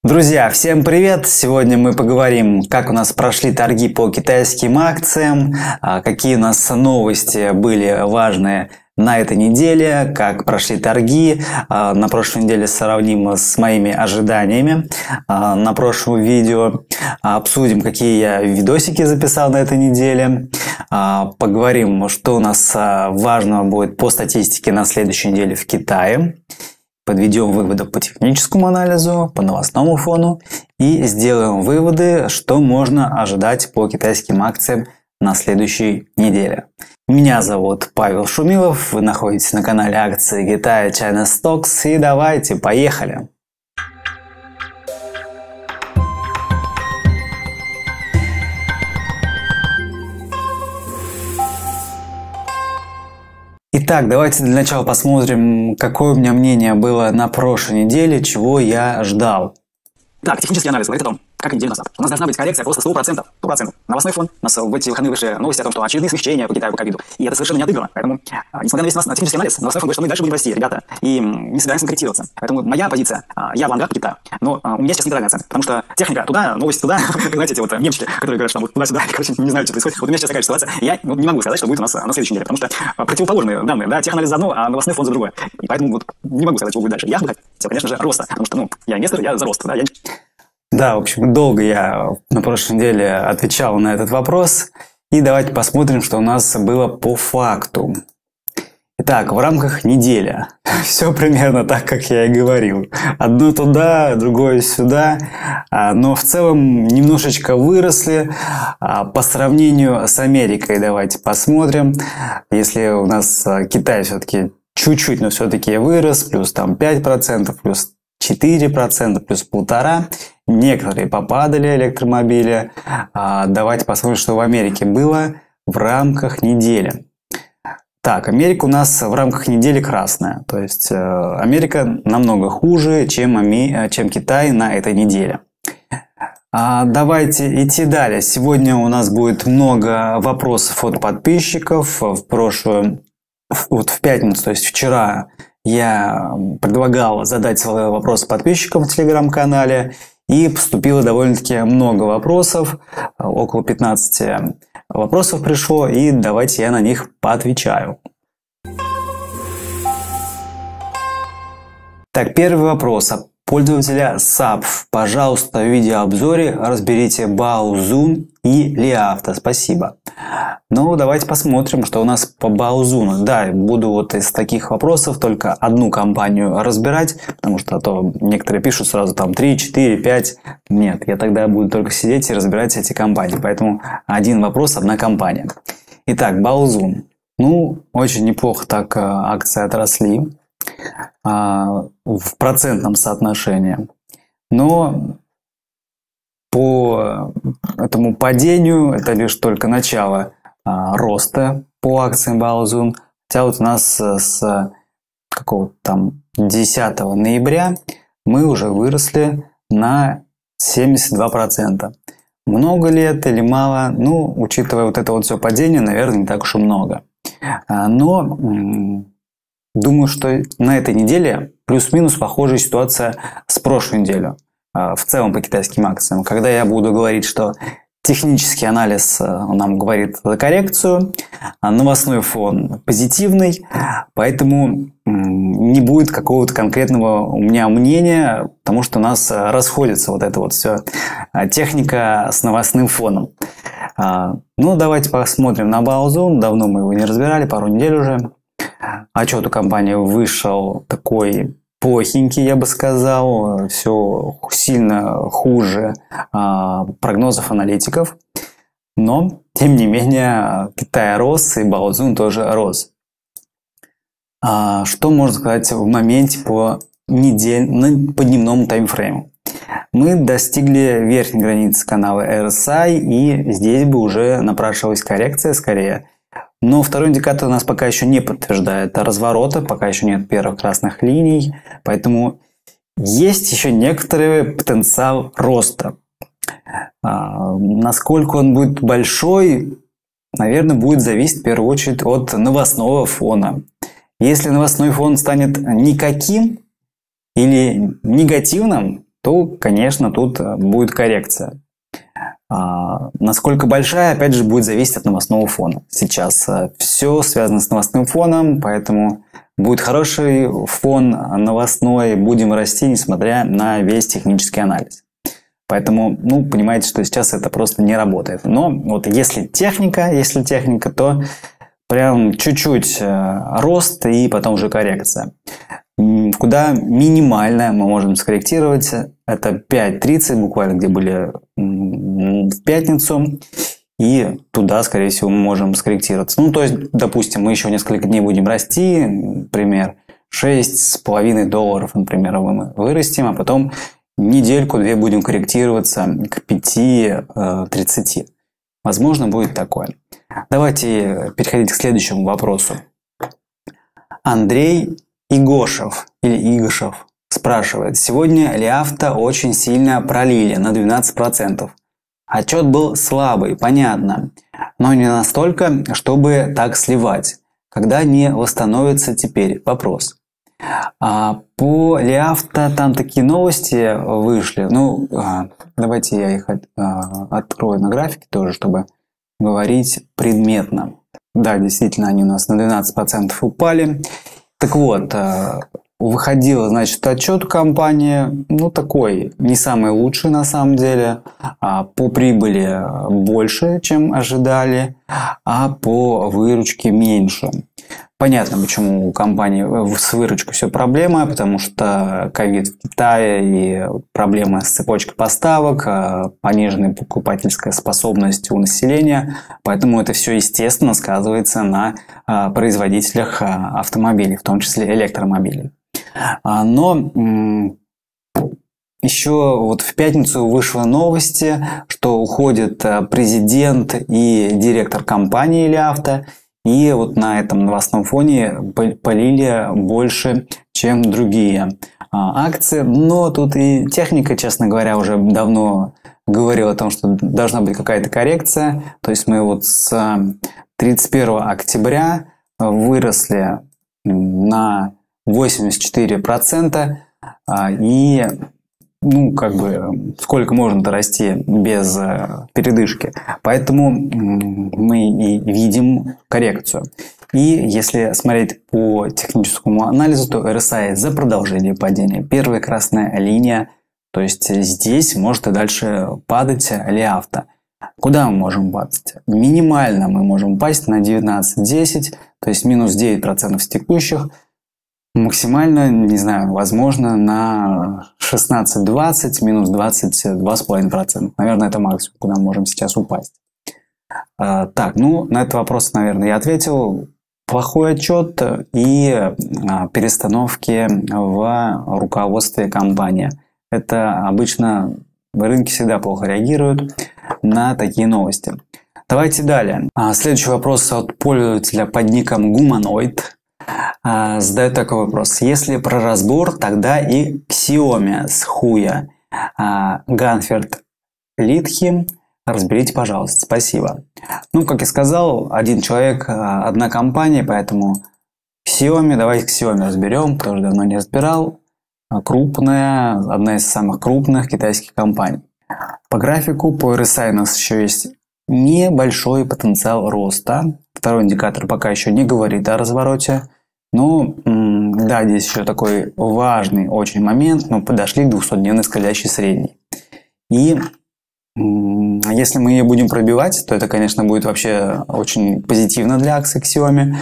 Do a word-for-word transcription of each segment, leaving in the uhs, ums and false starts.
Друзья, всем привет! Сегодня мы поговорим, как у нас прошли торги по китайским акциям, какие у нас новости были важные на этой неделе, как прошли торги. На прошлой неделе сравним с моими ожиданиями на прошлом видео. Обсудим, какие я видосики записал на этой неделе. Поговорим, что у нас важного будет по статистике на следующей неделе в Китае. Подведем выводы по техническому анализу, по новостному фону и сделаем выводы, что можно ожидать по китайским акциям на следующей неделе. Меня зовут Павел Шумилов, вы находитесь на канале акции Китая China Stocks, и давайте, поехали! Итак, давайте для начала посмотрим, какое у меня мнение было на прошлой неделе, чего я ждал. Так, технический анализ говорит о том, как неделю назад. У нас должна быть коррекция просто сто процентов. сто процентов. Новостной фон. У нас в эти выходные вышли новости о том, что очередные смягчения по Китаю по ковиду. И это совершенно не отыграно. Поэтому, несмотря на весь на технический анализ, новостной фон говорит, что мы дальше будем расти, ребята. И не собираемся корректироваться. Поэтому моя позиция, я в авангард по Китаю. Но у меня сейчас нейтральная оценка. Потому что техника туда, новости туда. Знаете, эти вот немчики, которые говорят, что там туда-сюда. Короче, не знаю, что происходит. Вот у меня сейчас такая ситуация. Я ну, не могу сказать, что будет у нас на следующей неделе. Потому что противоположные данные. Да, теханализ за одно, а новостной фон за другое. И поэтому вот не могу сказать, что будет дальше. Я бы хотел, конечно же, роста. Потому что, ну, я инвестор, я за рост. Да, я... Да, в общем, долго я на прошлой неделе отвечал на этот вопрос. И давайте посмотрим, что у нас было по факту. Итак, в рамках недели. Все примерно так, как я и говорил. Одно туда, другое сюда. Но в целом немножечко выросли. По сравнению с Америкой давайте посмотрим. Если у нас Китай все-таки чуть-чуть, но все-таки вырос, плюс там пять процентов, плюс четыре процента, плюс полтора. Некоторые попадали электромобили. Давайте посмотрим, что в Америке было в рамках недели. Так, Америка у нас в рамках недели красная. То есть Америка намного хуже, чем, чем Китай на этой неделе. Давайте идти далее. Сегодня у нас будет много вопросов от подписчиков. В прошлую, вот в пятницу, то есть вчера, я предлагал задать свои вопросы подписчикам в телеграм-канале. И поступило довольно-таки много вопросов, около пятнадцати вопросов пришло, и давайте я на них поотвечаю. Так, первый вопрос от пользователя сапф. Пожалуйста, в видеообзоре разберите Baozun и Ли Авто. Спасибо. Ну, давайте посмотрим, что у нас по Baozun. Да, буду вот из таких вопросов только одну компанию разбирать, потому что а то некоторые пишут сразу там три, четыре, пять. Нет, я тогда буду только сидеть и разбирать эти компании. Поэтому один вопрос, одна компания. Итак, Baozun. Ну, очень неплохо так акции отросли а, в процентном соотношении. Но по этому падению это лишь только начало а, роста по акциям Baozun. Хотя вот у нас с какого-то там десятого ноября мы уже выросли на семьдесят два процента. Много ли это или мало? Ну, учитывая вот это вот все падение, наверное, не так уж и много. А, но м- думаю, что на этой неделе плюс-минус похожая ситуация с прошлой неделей. В целом по китайским акциям. Когда я буду говорить, что технический анализ нам говорит за коррекцию, новостной фон позитивный, поэтому не будет какого-то конкретного у меня мнения, потому что у нас расходится вот это вот все техника с новостным фоном. Ну, давайте посмотрим на Baozun. Давно мы его не разбирали, пару недель уже. Отчет у компании вышел такой плохенький, я бы сказал, все сильно хуже а, прогнозов аналитиков, но, тем не менее, Китай рос и Baozun тоже рос. А, что можно сказать в моменте по, недель, по дневному таймфрейму? Мы достигли верхней границы канала эр эс ай, и здесь бы уже напрашивалась коррекция скорее. Но второй индикатор у нас пока еще не подтверждает разворота, пока еще нет первых красных линий, поэтому есть еще некоторый потенциал роста. А, насколько он будет большой, наверное, будет зависеть в первую очередь от новостного фона. Если новостной фон станет никаким или негативным, то, конечно, тут будет коррекция. А, насколько большая, опять же, будет зависеть от новостного фона. Сейчас все связано с новостным фоном, поэтому будет хороший фон новостной, будем расти, несмотря на весь технический анализ. Поэтому, ну, понимаете, что сейчас это просто не работает. Но вот если техника, если техника, то прям чуть-чуть рост и потом уже коррекция. Куда минимально мы можем скорректировать, это пять тридцать, буквально где были в пятницу, и туда, скорее всего, мы можем скорректироваться. Ну, то есть, допустим, мы еще несколько дней будем расти, например, шесть с половиной долларов, например, мы вырастем, а потом недельку-две будем корректироваться к пяти тридцати. Возможно, будет такое. Давайте переходить к следующему вопросу. Андрей Игошев или Игошев спрашивает. Сегодня Лиавто очень сильно пролили на двенадцать процентов. Отчет был слабый, понятно, но не настолько, чтобы так сливать. Когда не восстановится теперь? Вопрос. А по Лиавто там такие новости вышли. Ну, давайте я их открою на графике тоже, чтобы говорить предметно. Да, действительно, они у нас на двенадцать процентов упали. Так вот, выходил, значит, отчет компании, ну, такой, не самый лучший на самом деле. По прибыли больше, чем ожидали, а по выручке меньше. Понятно, почему у компании с выручкой все проблема, потому что ковид в Китае и проблемы с цепочкой поставок, пониженная покупательская способность у населения, поэтому это все, естественно, сказывается на производителях автомобилей, в том числе электромобилей. Но еще вот в пятницу вышла новости, что уходит президент и директор компании Лиавто. И вот на этом новостном фоне полили больше, чем другие акции. Но тут и техника, честно говоря, уже давно говорила о том, что должна быть какая-то коррекция. То есть мы вот с тридцать первого октября выросли на восемьдесят четыре процента. И ну, как бы, сколько можно-то расти без э, передышки. Поэтому мы и видим коррекцию. И если смотреть по техническому анализу, то эр эс ай за продолжение падения. Первая красная линия, то есть здесь может и дальше падать Лиавто. Куда мы можем падать? Минимально мы можем упасть на девятнадцать десять, то есть минус девять процентов с текущих. Максимально, не знаю, возможно, на шестнадцать двадцать, минус двадцать два с половиной процента. Наверное, это максимум, куда мы можем сейчас упасть. А, так, ну, на этот вопрос, наверное, я ответил. Плохой отчет и а, перестановки в руководстве компании. Это обычно рынки всегда плохо реагируют на такие новости. Давайте далее. А, следующий вопрос от пользователя под ником Гуманоид. Задает такой вопрос. Если про разбор, тогда и Xiaomi с хуя. Ганферд Литхи. Разберите, пожалуйста. Спасибо. Ну, как я сказал, один человек, одна компания, поэтому Xiaomi, давайте Xiaomi разберем, тоже давно не разбирал. Крупная, одна из самых крупных китайских компаний. По графику, по эр эс ай у нас еще есть небольшой потенциал роста. Второй индикатор пока еще не говорит о развороте. Ну, да, здесь еще такой важный очень момент. Мы подошли к двухсотдневной скользящей средней. И если мы ее будем пробивать, то это, конечно, будет вообще очень позитивно для акций Xiaomi.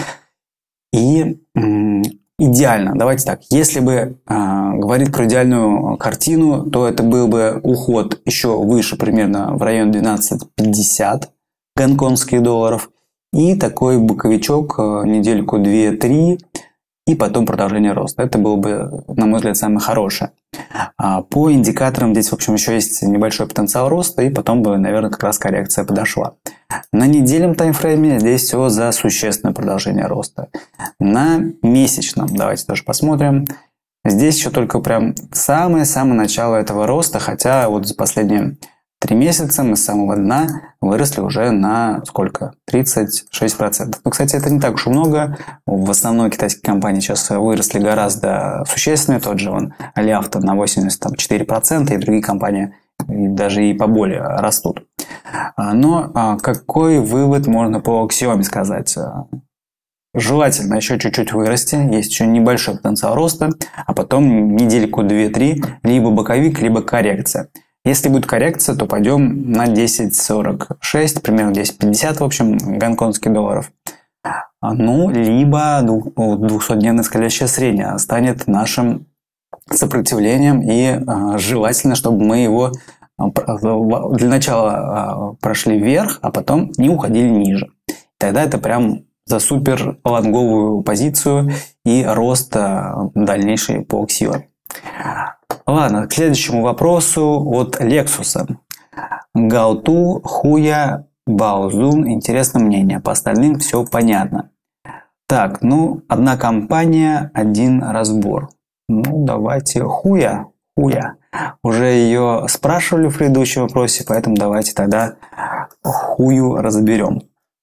И идеально, давайте так, если бы э, говорить про идеальную картину, то это был бы уход еще выше, примерно в район двенадцать пятьдесят гонконгских долларов. И такой боковичок недельку две-три, и потом продолжение роста. Это было бы, на мой взгляд, самое хорошее. А по индикаторам здесь, в общем, еще есть небольшой потенциал роста, и потом бы, наверное, как раз коррекция подошла. На недельном таймфрейме здесь все за существенное продолжение роста. На месячном, давайте тоже посмотрим. Здесь еще только прям самое-самое начало этого роста, хотя вот за последние три месяца мы с самого дна выросли уже на сколько? тридцать шесть процентов. Ну, кстати, это не так уж и много. В основной китайские компании сейчас выросли гораздо существенно. Тот же он Алиавто на восемьдесят четыре процента, и другие компании даже и поболее растут. Но какой вывод можно по Axiom сказать? Желательно еще чуть-чуть вырасти, есть еще небольшой потенциал роста, а потом недельку две-три, либо боковик, либо коррекция. Если будет коррекция, то пойдем на десять сорок шесть, примерно десять пятьдесят, в общем, гонконгских долларов. Ну, либо двухсотдневная скользящая средняя станет нашим сопротивлением, и желательно, чтобы мы его для начала прошли вверх, а потом не уходили ниже. Тогда это прям за супер лонговую позицию и рост дальнейший по Axiom. Ладно, к следующему вопросу от Lexus. Гауту, Хуя, Baozun. Интересное мнение. По остальным все понятно. Так, ну, одна компания, один разбор. Ну, давайте Хуя. Хуя. Уже ее спрашивали в предыдущем вопросе, поэтому давайте тогда Хую разберем.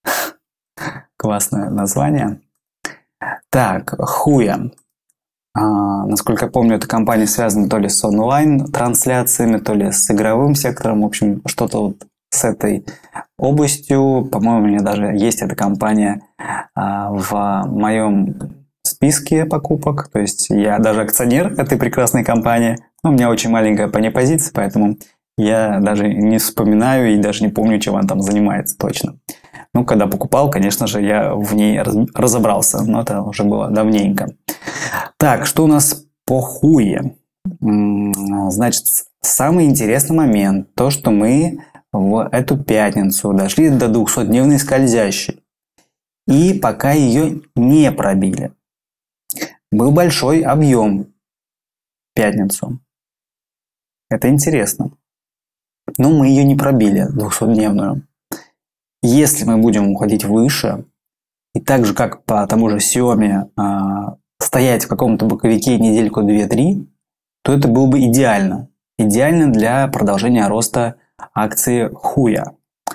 Классное название. Так, Хуя. А, насколько я помню, эта компания связана то ли с онлайн-трансляциями, то ли с игровым сектором. В общем, что-то вот с этой областью. По-моему, у меня даже есть эта компания а, в моем списке покупок. То есть я даже акционер этой прекрасной компании. Но у меня очень маленькая по ней позиция, поэтому я даже не вспоминаю и даже не помню, чем она там занимается точно. Ну, когда покупал, конечно же, я в ней разобрался, но это уже было давненько. Так, что у нас по Хуе? Значит, самый интересный момент, то, что мы в эту пятницу дошли до двухсотдневной скользящей, и пока ее не пробили. Был большой объем в пятницу. Это интересно. Но мы ее не пробили, двухсотдневную. Если мы будем уходить выше, и так же, как по тому же Xiaomi, э, стоять в каком-то боковике недельку две-три, то это было бы идеально. Идеально для продолжения роста акции Хуя.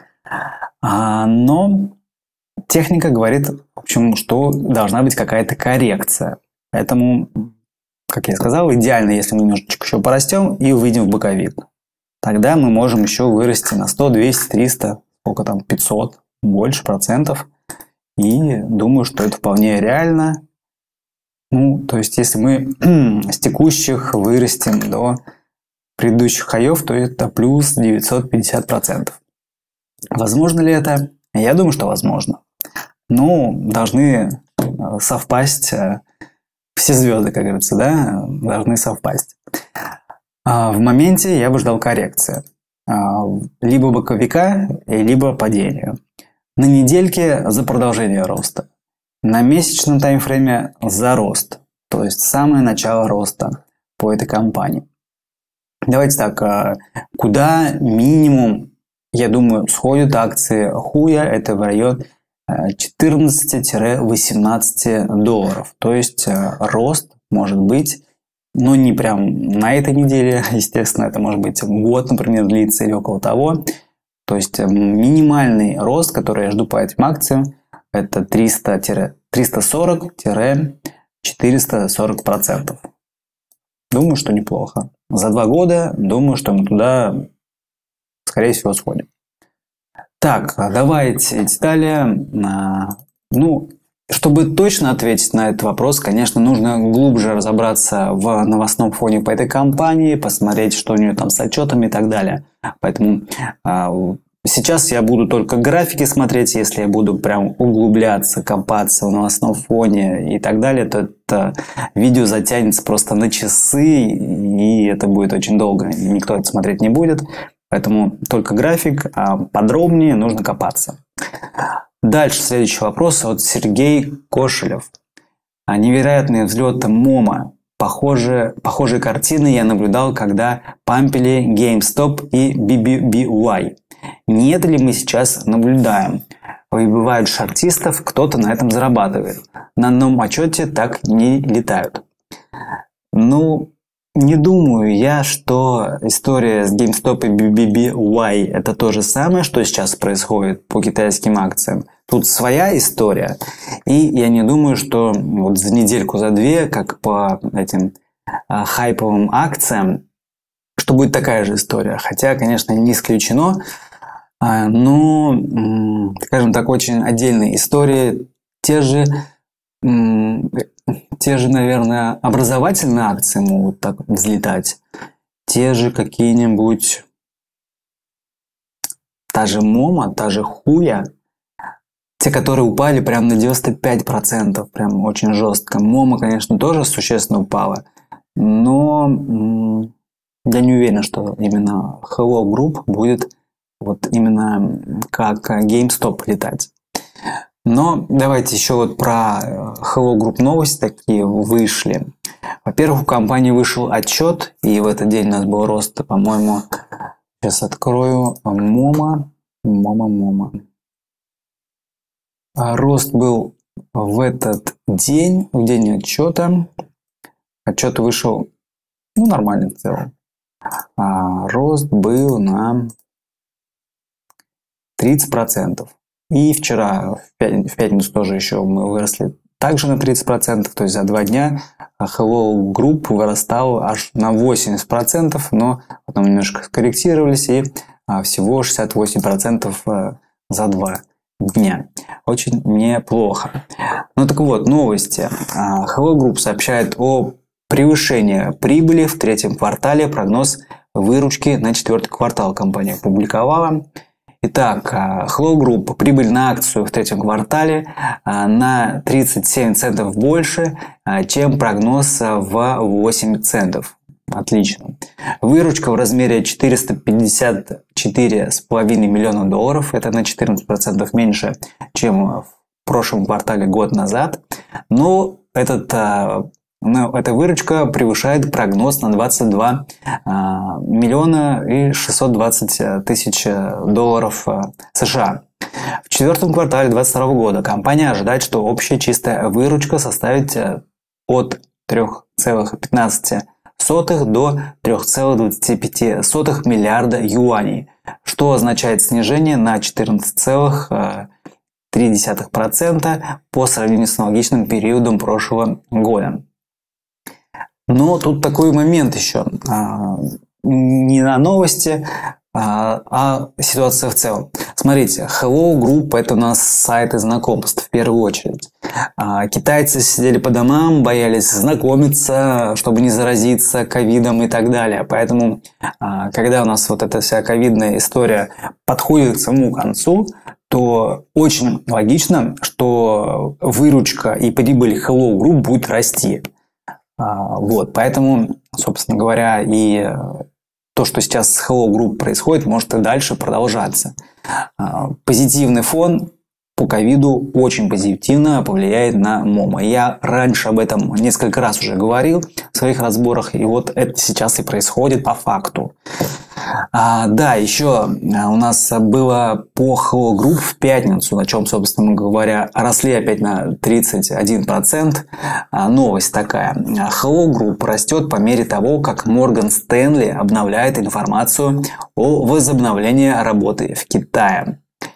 А, но техника говорит, в общем, что должна быть какая-то коррекция. Поэтому, как я сказал, идеально, если мы немножечко еще порастем и выйдем в боковик. Тогда мы можем еще вырасти на сто, двести, триста, сколько там, пятьсот, больше процентов. И думаю, что это вполне реально. Ну, то есть, если мы с текущих вырастем до предыдущих хаев, то это плюс девятьсот пятьдесят процентов. Возможно ли это? Я думаю, что возможно. Но должны совпасть все звезды, как говорится, да, должны совпасть. В моменте я бы ждал коррекции. Либо боковика, либо падения. На недельке за продолжение роста. На месячном таймфрейме за рост. То есть самое начало роста по этой компании. Давайте так, куда минимум, я думаю, сходят акции Хуя, это в район четырнадцать-восемнадцать долларов. То есть рост может быть, но не прям на этой неделе, естественно, это может быть год, например, длится или около того. То есть минимальный рост, который я жду по этим акциям, это триста сорок - четыреста сорок процентов. Думаю, что неплохо. За два года, думаю, что мы туда, скорее всего, сходим. Так, давайте далее. Ну, чтобы точно ответить на этот вопрос, конечно, нужно глубже разобраться в новостном фоне по этой компании, посмотреть, что у нее там с отчетами и так далее. Поэтому сейчас я буду только графики смотреть. Если я буду прям углубляться, копаться в новостном фоне и так далее, то это видео затянется просто на часы, и это будет очень долго. И никто это смотреть не будет. Поэтому только график, а подробнее нужно копаться. Дальше следующий вопрос от Сергея Кошелев. Невероятный взлет МОМА. Похожие, похожие картины я наблюдал, когда пампили GameStop и би би би уай. Не это ли мы сейчас наблюдаем? Выбивают шортистов, кто-то на этом зарабатывает. На одном отчете так не летают. Ну, Не думаю я, что история с GameStop и би би би уай это то же самое, что сейчас происходит по китайским акциям. Тут своя история. И я не думаю, что вот за недельку, за две, как по этим а, хайповым акциям, что будет такая же история. Хотя, конечно, не исключено. А, но, м, скажем так, очень отдельные истории. Те же... м, Те же, наверное, образовательные акции могут так взлетать. Те же какие-нибудь... Та же Мома, та же Хуя. Те, которые упали прям на девяносто пять процентов. Прям очень жестко. Мома, конечно, тоже существенно упала. Но м, я не уверен, что именно Hello Group будет вот именно как GameStop летать. Но давайте еще вот про Hello Group новости такие вышли. Во-первых, у компании вышел отчет, и в этот день у нас был рост, по-моему, сейчас открою, Мома, Мома, Мома. Рост был в этот день, в день отчета. Отчет вышел, ну, нормальный в целом. А рост был на тридцать процентов. И вчера, в пятницу тоже еще мы выросли также на тридцать процентов, то есть за два дня Hello Group вырастал аж на восемьдесят процентов, но потом немножко скорректировались и всего шестьдесят восемь процентов за два дня. Очень неплохо. Ну так вот, новости. Hello Group сообщает о превышении прибыли в третьем квартале, прогноз выручки на четвертый квартал компания опубликовала. Итак, Hello Group прибыль на акцию в третьем квартале на тридцать семь центов больше, чем прогноз в восемь центов. Отлично. Выручка в размере четыреста пятьдесят четыре с половиной миллиона долларов. Это на четырнадцать процентов меньше, чем в прошлом квартале год назад. Но этот... Но эта выручка превышает прогноз на двадцать два миллиона и шестьсот двадцать тысяч долларов США. В четвертом квартале две тысячи двадцать второго года компания ожидает, что общая чистая выручка составит от трёх целых пятнадцати сотых до трёх целых двадцати пяти сотых миллиарда юаней, что означает снижение на четырнадцать целых три десятых процента по сравнению с аналогичным периодом прошлого года. Но тут такой момент еще. Не на новости, а ситуация в целом. Смотрите, Hello Group – это у нас сайты знакомств в первую очередь. Китайцы сидели по домам, боялись знакомиться, чтобы не заразиться ковидом и так далее. Поэтому, когда у нас вот эта вся ковидная история подходит к своему концу, то очень логично, что выручка и прибыль Hello Group будет расти. Вот, поэтому, собственно говоря, и то, что сейчас с Hello Group происходит, может и дальше продолжаться. Позитивный фон по ковиду очень позитивно повлияет на Момо. Я раньше об этом несколько раз уже говорил в своих разборах, и вот это сейчас и происходит по факту. А, да, еще у нас было по Hello Group в пятницу, на чем, собственно говоря, росли опять на тридцать один процент. А, новость такая. Hello Group растет по мере того, как Morgan Stanley обновляет информацию о возобновлении работы в Китае.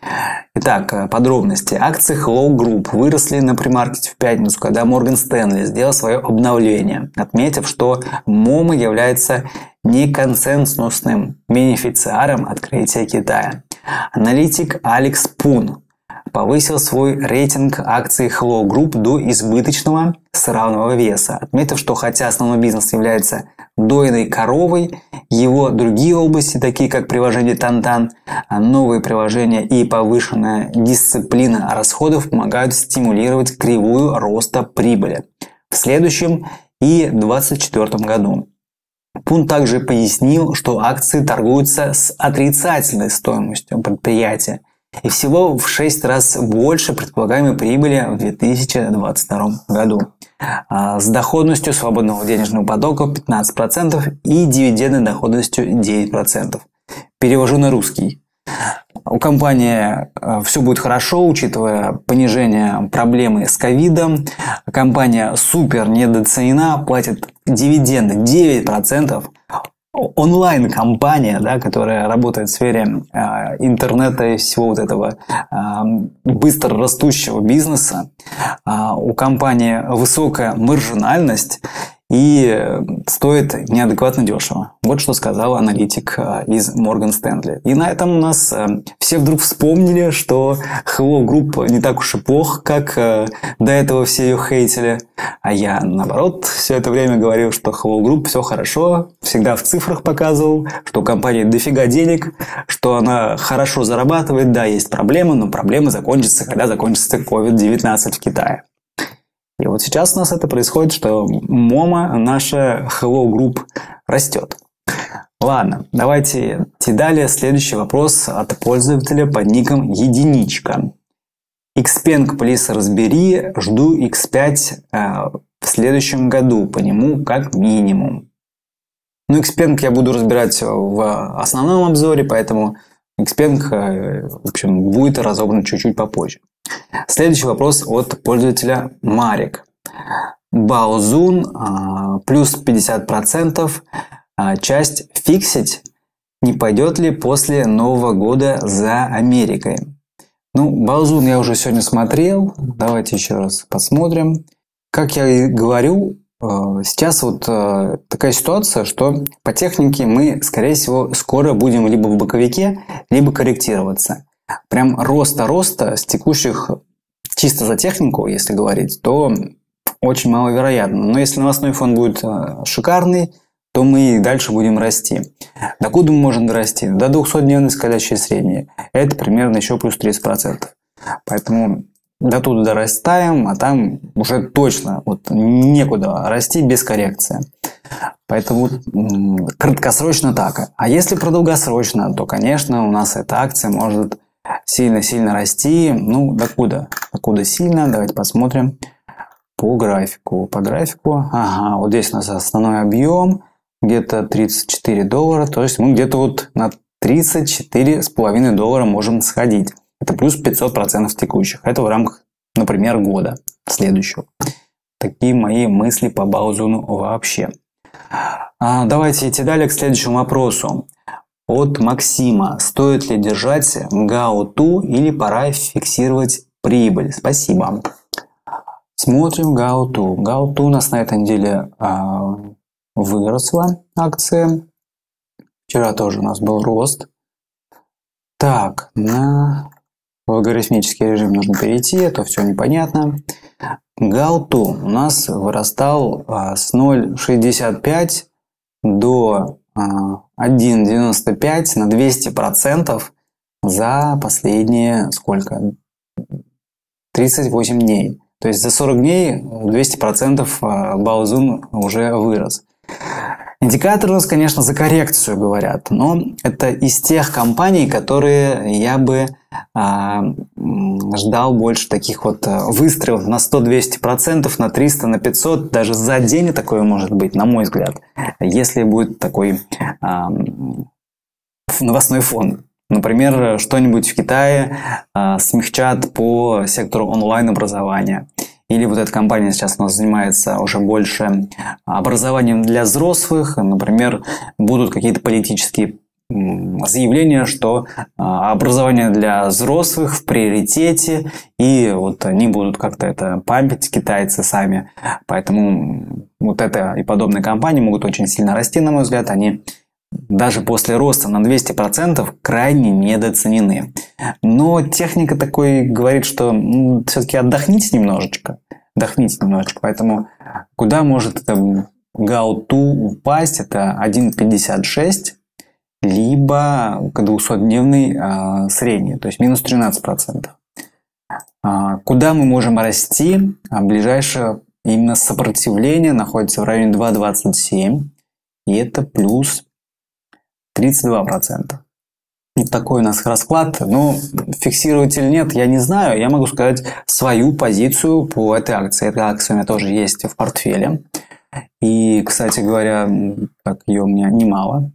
Итак, подробности. Акции Hello Group выросли на премаркете в пятницу, когда Morgan Stanley сделал свое обновление, отметив, что Момо является неконсенсусным бенефициаром открытия Китая. Аналитик Алекс Пун повысил свой рейтинг акций Hello Group до избыточного с равного веса, отметив, что хотя основной бизнес является дойной коровой, его другие области, такие как приложение Тантан, новые приложения и повышенная дисциплина расходов помогают стимулировать кривую роста прибыли в следующем и двадцать четвёртом году. Пун также пояснил, что акции торгуются с отрицательной стоимостью предприятия и всего в шесть раз больше предполагаемой прибыли в две тысячи двадцать втором году. С доходностью свободного денежного потока пятнадцать процентов и дивидендной доходностью девять процентов. Перевожу на русский. У компании все будет хорошо, учитывая понижение проблемы с ковидом. Компания супер недооценена, платит дивиденды девять процентов. Онлайн-компания, да, которая работает в сфере э, интернета и всего вот этого э, быстро растущего бизнеса. Э, у компании высокая маржинальность и стоит неадекватно дешево. Вот что сказал аналитик из Morgan Stanley. И на этом у нас все вдруг вспомнили, что Hello Group не так уж и плохо, как до этого все ее хейтили. А я, наоборот, все это время говорил, что Hello Group все хорошо, всегда в цифрах показывал, что у компании дофига денег, что она хорошо зарабатывает. Да, есть проблемы, но проблемы закончатся, когда закончится ковид девятнадцать в Китае. И вот сейчас у нас это происходит, что Момо, наша Hello Group, растет. Ладно, давайте идти далее. Следующий вопрос от пользователя под ником Единичка. Xpeng, please разбери, жду икс пять э, в следующем году, по нему как минимум. Ну, Xpeng я буду разбирать в основном обзоре, поэтому Xpeng, э, в общем, будет разобран чуть-чуть попозже. Следующий вопрос от пользователя Марик. Baozun плюс пятьдесят процентов, часть фиксить, не пойдет ли после Нового года за Америкой? Ну, Baozun я уже сегодня смотрел, давайте еще раз посмотрим. Как я и говорю, сейчас вот такая ситуация, что по технике мы, скорее всего, скоро будем либо в боковике, либо корректироваться. Прям роста-роста с текущих, чисто за технику, если говорить, то очень маловероятно. Но если новостной фон будет шикарный, то мы и дальше будем расти. Докуда мы можем дорасти? До двухсотдневной скользящей средней. Это примерно еще плюс тридцать процентов. Поэтому до туда дорастаем, а там уже точно вот некуда расти без коррекции. Поэтому краткосрочно так. А если про долгосрочно, то, конечно, у нас эта акция может сильно-сильно расти. Ну, докуда? Докуда сильно? Давайте посмотрим по графику. По графику. Ага, вот здесь у нас основной объем. Где-то тридцать четыре доллара. То есть мы где-то вот на тридцать четыре с половиной доллара можем сходить. Это плюс пятьсот процентов текущих. Это в рамках, например, года следующего. Такие мои мысли по Baozun вообще. А, давайте идти далее к следующему вопросу. От Максима. Стоит ли держать гао-ту или пора фиксировать прибыль? Спасибо. Смотрим гао-ту. гао-ту у нас на этой неделе а, выросла акция. Вчера тоже у нас был рост. Так, на логарифмический режим нужно перейти, а то все непонятно. гао-ту у нас вырастал а, с ноль целых шестьдесят пять до один целых девяносто пять на двести процентов за последние сколько? тридцать восемь дней. То есть за сорок дней двести процентов Baozun уже вырос. Индикаторы у нас, конечно, за коррекцию говорят, но это из тех компаний, которые я бы а, ждал больше таких вот выстрелов на сто-двести процентов, на триста, на пятьсот, даже за день такое может быть, на мой взгляд, если будет такой а, новостной фон. Например, что-нибудь в Китае а, смягчат по сектору онлайн-образования. Или вот эта компания сейчас у нас занимается уже больше образованием для взрослых. Например, будут какие-то политические заявления, что образование для взрослых в приоритете. И вот они будут как-то это пампить, китайцы сами. Поэтому вот эта и подобные компании могут очень сильно расти, на мой взгляд. Они даже после роста на двести процентов крайне недооценены. Но техника такой говорит, что ну, все-таки отдохните немножечко. Отдохните немножечко. Поэтому куда может это гао-ту упасть? Это один целых пятьдесят шесть, либо к двухсотдневной э, средней, то есть минус тринадцать процентов. А, куда мы можем расти? А ближайшее именно сопротивление находится в районе два целых двадцать семь. И это плюс тридцать два процента. Вот такой у нас расклад. Но фиксировать или нет, я не знаю. Я могу сказать свою позицию по этой акции. Эта акция у меня тоже есть в портфеле. И, кстати говоря, так ее у меня немало.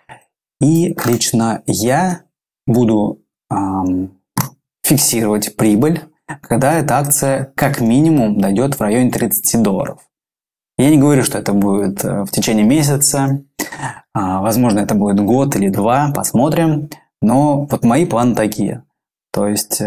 И лично я буду эм, фиксировать прибыль, когда эта акция как минимум дойдет в районе тридцати долларов. Я не говорю, что это будет в течение месяца. Возможно, это будет год или два, посмотрим. Но вот мои планы такие. То есть,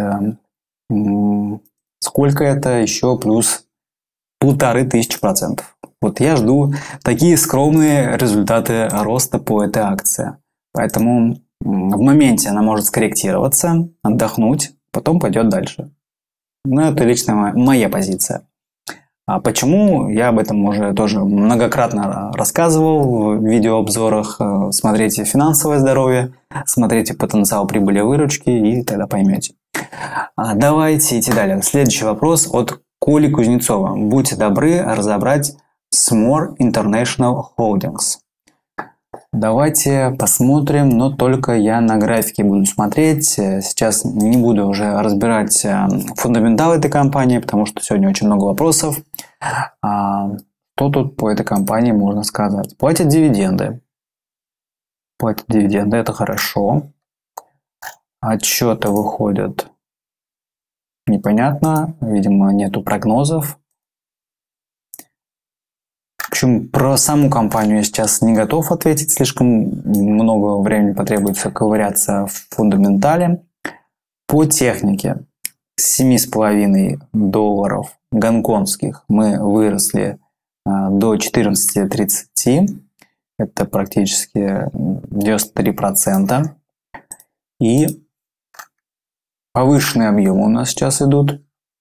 сколько это? Еще плюс полторы тысячи процентов. Вот я жду такие скромные результаты роста по этой акции. Поэтому в моменте она может скорректироваться, отдохнуть, потом пойдет дальше. Ну, это лично моя позиция. А почему? Я об этом уже тоже многократно рассказывал в видеообзорах. Смотрите финансовое здоровье, смотрите потенциал прибыли и выручки, и тогда поймете. А давайте идти далее. Следующий вопрос от Коли Кузнецова. Будьте добры разобрать Smore International Holdings. Давайте посмотрим, но только я на графике буду смотреть. Сейчас не буду уже разбирать фундаменталы этой компании, потому что сегодня очень много вопросов. Что тут по этой компании можно сказать? Платят дивиденды. Платят дивиденды, это хорошо. Отчеты выходят. Непонятно, видимо, нету прогнозов. В общем, про саму компанию я сейчас не готов ответить, слишком много времени потребуется ковыряться в фундаментале. По технике с семи с половиной долларов гонконгских мы выросли до четырнадцати тридцати, это практически девяносто три процента. И повышенные объемы у нас сейчас идут.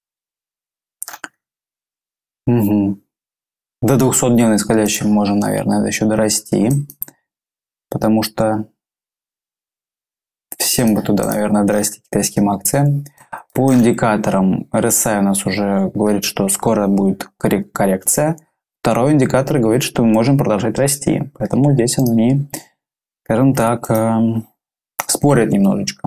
Угу. До двухсотдневной исходящей можем, наверное, еще дорасти, потому что всем бы туда, наверное, дорасти китайским акциям. По индикаторам эр эс ай у нас уже говорит, что скоро будет коррекция. Второй индикатор говорит, что мы можем продолжать расти. Поэтому здесь они, скажем так, спорят немножечко.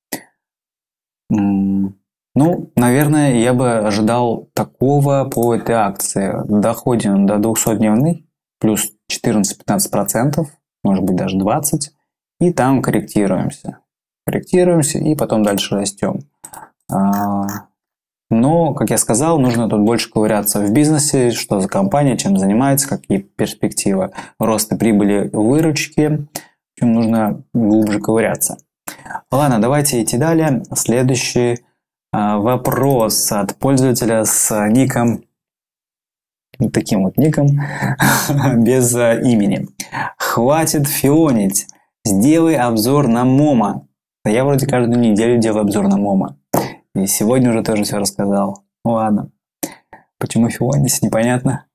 Ну, наверное, я бы ожидал такого по этой акции. Доходим до двухсотдневной, плюс четырнадцать-пятнадцать процентов, может быть даже двадцать процентов, и там корректируемся. Корректируемся и потом дальше растем. Но, как я сказал, нужно тут больше ковыряться в бизнесе, что за компания, чем занимается, какие перспективы роста прибыли, выручки. В общем, нужно глубже ковыряться. Ладно, давайте идти далее. Следующий вопрос от пользователя с ником, таким вот ником, без имени. Хватит фионить, сделай обзор на Момо. Я вроде каждую неделю делаю обзор на Момо. И сегодня уже тоже все рассказал. Ладно. Почему фионить, непонятно.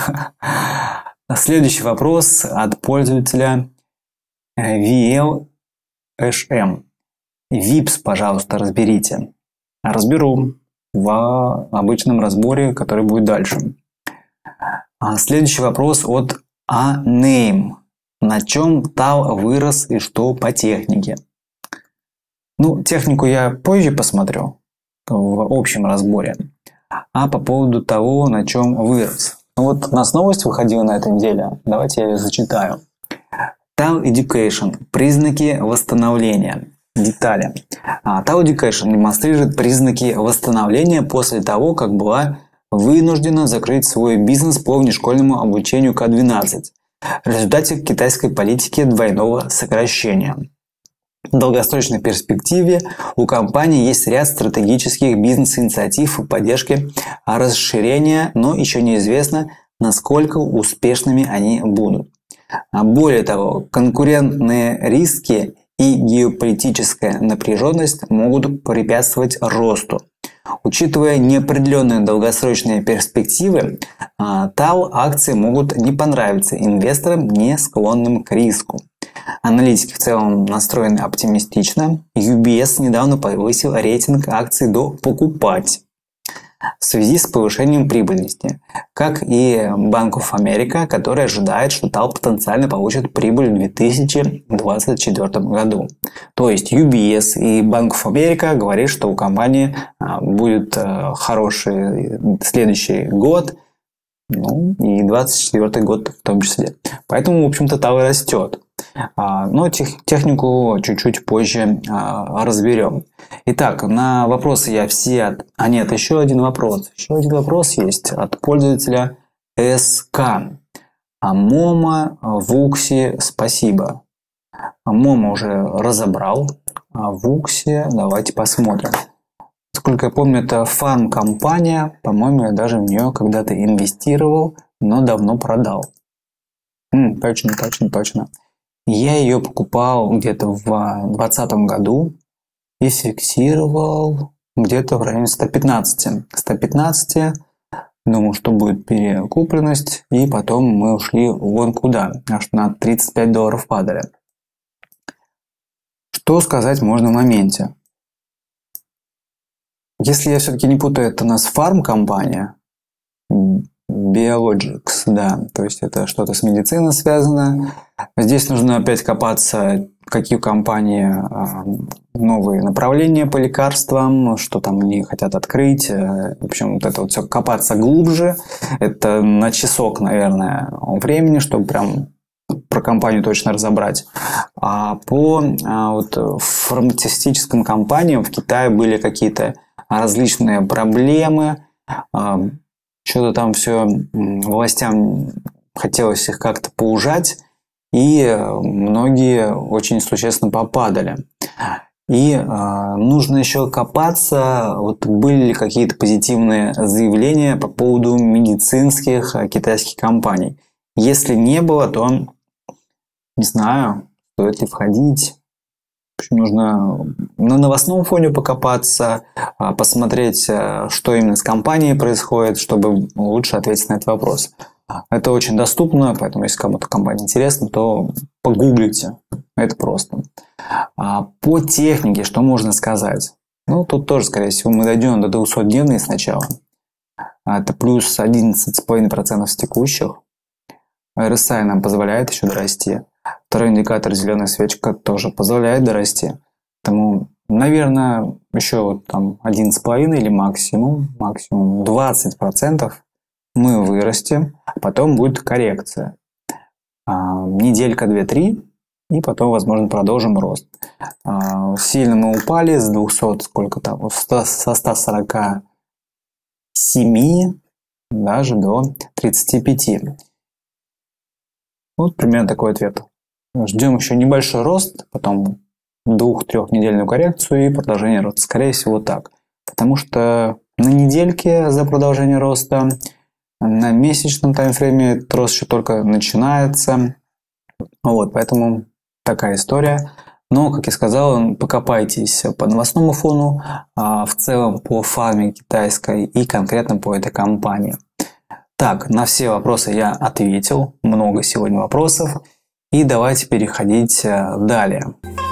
Следующий вопрос от пользователя ви эл эйч эм. випс, пожалуйста, разберите. Разберу в обычном разборе, который будет дальше. Следующий вопрос от Aname. На чем тал вырос и что по технике? Ну, технику я позже посмотрю в общем разборе. А по поводу того, на чем вырос. Ну, вот у нас новость выходила на этой неделе. Давайте я ее зачитаю. тал Education. Признаки восстановления. Детали. тал Education демонстрирует признаки восстановления после того, как была вынуждена закрыть свой бизнес по внешкольному обучению ка двенадцать в результате китайской политики двойного сокращения. В долгосрочной перспективе у компании есть ряд стратегических бизнес-инициатив и поддержки расширения, но еще неизвестно, насколько успешными они будут. Более того, конкурентные риски и геополитическая напряженность могут препятствовать росту. Учитывая неопределенные долгосрочные перспективы, тал акции могут не понравиться инвесторам, не склонным к риску. Аналитики в целом настроены оптимистично. ю би эс недавно повысил рейтинг акций до «покупать» в связи с повышением прибыльности, как и Bank of America, который ожидает, что тал потенциально получит прибыль в две тысячи двадцать четвёртом году. То есть ю би эс и Bank of America говорят, что у компании будет хороший следующий год, ну и двадцать четвёртый год в том числе. Поэтому, в общем-то, тал растет. Но тех, технику чуть-чуть позже а, разберем. Итак, на вопросы я все... От... А нет, еще один вопрос. Еще один вопрос есть от пользователя эс ка. А Момо, Вукси, спасибо. Момо уже разобрал, а Вукси давайте посмотрим. Насколько я помню, это фарм-компания. По-моему, я даже в нее когда-то инвестировал, но давно продал. М, точно, точно, точно. Я ее покупал где-то в двадцатом году и фиксировал где-то в районе ста пятнадцати. ста пятнадцати. Думал, что будет перекупленность, и потом мы ушли вон куда, аж на тридцать пять долларов падали. Что сказать можно в моменте? Если я все-таки не путаю, это у нас фарм-компания, Biologics, да, то есть это что-то с медициной связано. Здесь нужно опять копаться, какие компании новые направления по лекарствам, что там они хотят открыть. В общем, вот это вот все копаться глубже. Это на часок, наверное, времени, чтобы прям про компанию точно разобрать. А по вот, фармацевтическим компаниям в Китае были какие-то различные проблемы. Что-то там все властям хотелось их как-то поужать, и многие очень существенно попадали. И э, нужно еще копаться, вот были ли какие-то позитивные заявления по поводу медицинских э, китайских компаний. Если не было, то не знаю, стоит ли входить. В общем, нужно на новостном фоне покопаться, посмотреть, что именно с компанией происходит, чтобы лучше ответить на этот вопрос. Это очень доступно, поэтому если кому-то компания интересна, то погуглите. Это просто. По технике, что можно сказать? Ну, тут тоже, скорее всего, мы дойдем до двухсотдневной сначала. Это плюс одиннадцать целых пять десятых процента с текущих. эр эс ай нам позволяет еще дорасти. Второй индикатор, зеленая свечка, тоже позволяет дорасти. Поэтому, наверное, еще вот там одиннадцать целых пять десятых или максимум, максимум двадцать процентов мы вырастем, а потом будет коррекция. А, неделька, две-три, и потом, возможно, продолжим рост. А, сильно мы упали с двухсот, сколько там, со ста сорока семи даже до тридцати пяти. Вот примерно такой ответ. Ждем еще небольшой рост, потом двух-трехнедельную коррекцию и продолжение роста. Скорее всего так. Потому что на недельке за продолжение роста, на месячном таймфрейме этот рост еще только начинается. Вот, поэтому такая история. Но, как я сказал, покопайтесь по новостному фону, а в целом по фарме китайской и конкретно по этой компании. Так, на все вопросы я ответил. Много сегодня вопросов. И давайте переходить далее.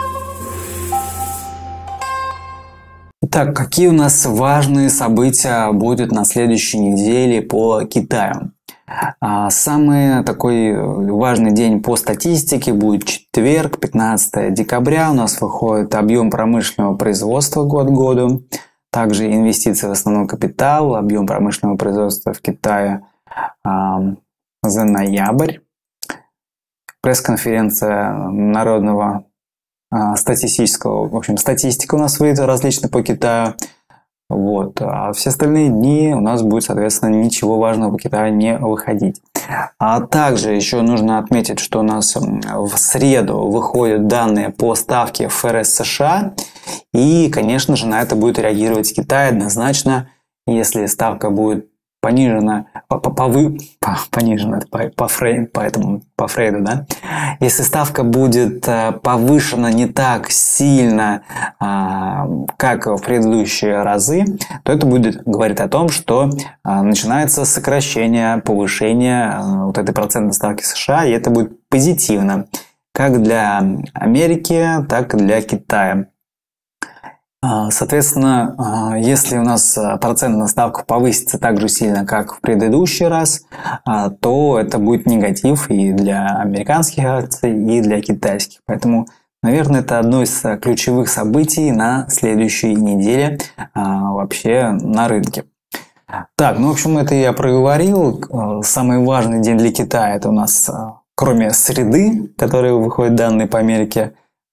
Итак, какие у нас важные события будут на следующей неделе по Китаю? Самый такой важный день по статистике будет четверг, пятнадцатое декабря. У нас выходит объем промышленного производства год к году. Также инвестиции в основной капитал, объем промышленного производства в Китае за ноябрь. Пресс-конференция Народного статистического, в общем, статистика у нас выйдет различная по Китаю. Вот. А все остальные дни у нас будет, соответственно, ничего важного по Китаю не выходить. А также еще нужно отметить, что у нас в среду выходят данные по ставке эф эр эс США. И, конечно же, на это будет реагировать Китай однозначно. Если ставка будет понижена, по, по, по, по, понижена по, по, Фрей, по, этому, по Фрейду, да? Если ставка будет повышена не так сильно, как в предыдущие разы, то это будет говорить о том, что начинается сокращение, повышение вот этой процентной ставки США, и это будет позитивно как для Америки, так и для Китая. Соответственно, если у нас процентная ставка повысится так же сильно, как в предыдущий раз, то это будет негатив и для американских акций, и для китайских. Поэтому, наверное, это одно из ключевых событий на следующей неделе вообще на рынке. Так, ну, в общем, это я проговорил. Самый важный день для Китая – это у нас, кроме среды, в которой выходят данные по Америке,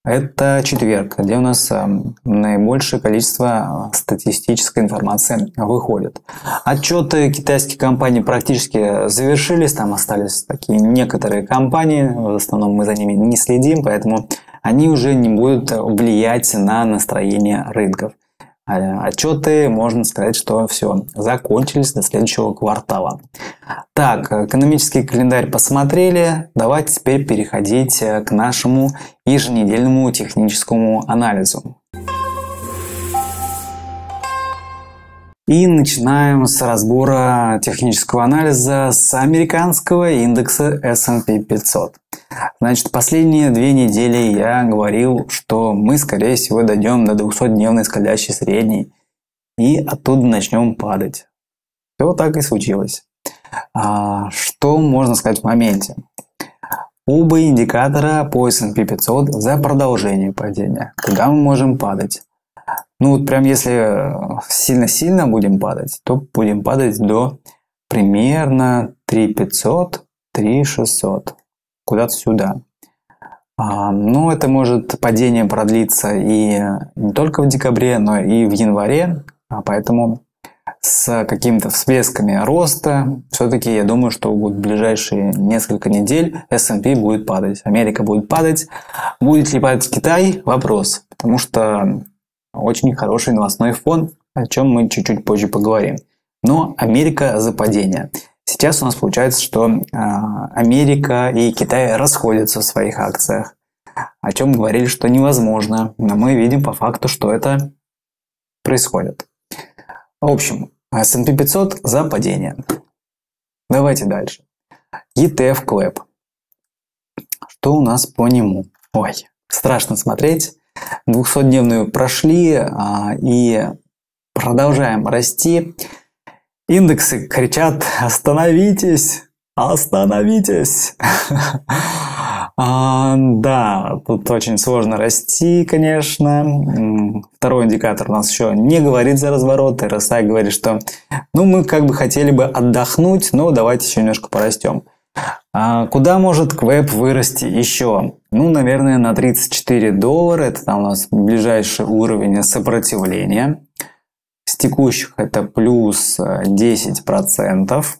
это четверг, где у нас наибольшее количество статистической информации выходит. Отчеты китайских компаний практически завершились, там остались такие некоторые компании, в основном мы за ними не следим, поэтому они уже не будут влиять на настроение рынков. Отчеты, можно сказать, что все, закончились до следующего квартала. Так, экономический календарь посмотрели. Давайте теперь переходить к нашему еженедельному техническому анализу. И начинаем с разбора технического анализа с американского индекса эс энд пи пятьсот. Значит, последние две недели я говорил, что мы, скорее всего, дойдем до двухсотдневной скользящей средней и оттуда начнем падать. Все так и случилось. А, что можно сказать в моменте? Оба индикатора по эс энд пи пятьсот за продолжение падения. Куда мы можем падать? Ну вот прям если сильно-сильно будем падать, то будем падать до примерно три тысячи пятьсот — три тысячи шестьсот. Куда-то сюда. А, но это может падение продлиться и не только в декабре, но и в январе. А поэтому с какими-то всплесками роста все-таки я думаю, что в ближайшие несколько недель эс энд пи будет падать. Америка будет падать. Будет ли падать Китай? Вопрос. Потому что очень хороший новостной фон, о чем мы чуть-чуть позже поговорим. Но Америка за падение. Сейчас у нас получается, что э, Америка и Китай расходятся в своих акциях, о чем говорили, что невозможно, но мы видим по факту, что это происходит. В общем, эс энд пи пятьсот за падение. Давайте дальше. и ти эф Клэп. Что у нас по нему? Ой, страшно смотреть. двухсотдневную прошли э, и продолжаем расти. Индексы кричат: остановитесь, остановитесь. а, да, тут очень сложно расти, конечно. Второй индикатор у нас еще не говорит за разворот. эр эс ай говорит, что ну, мы как бы хотели бы отдохнуть, но давайте еще немножко порастем. А куда может Квэп вырасти еще? Ну, наверное, на тридцать четыре доллара. Это там у нас ближайший уровень сопротивления. С текущих это плюс десять процентов.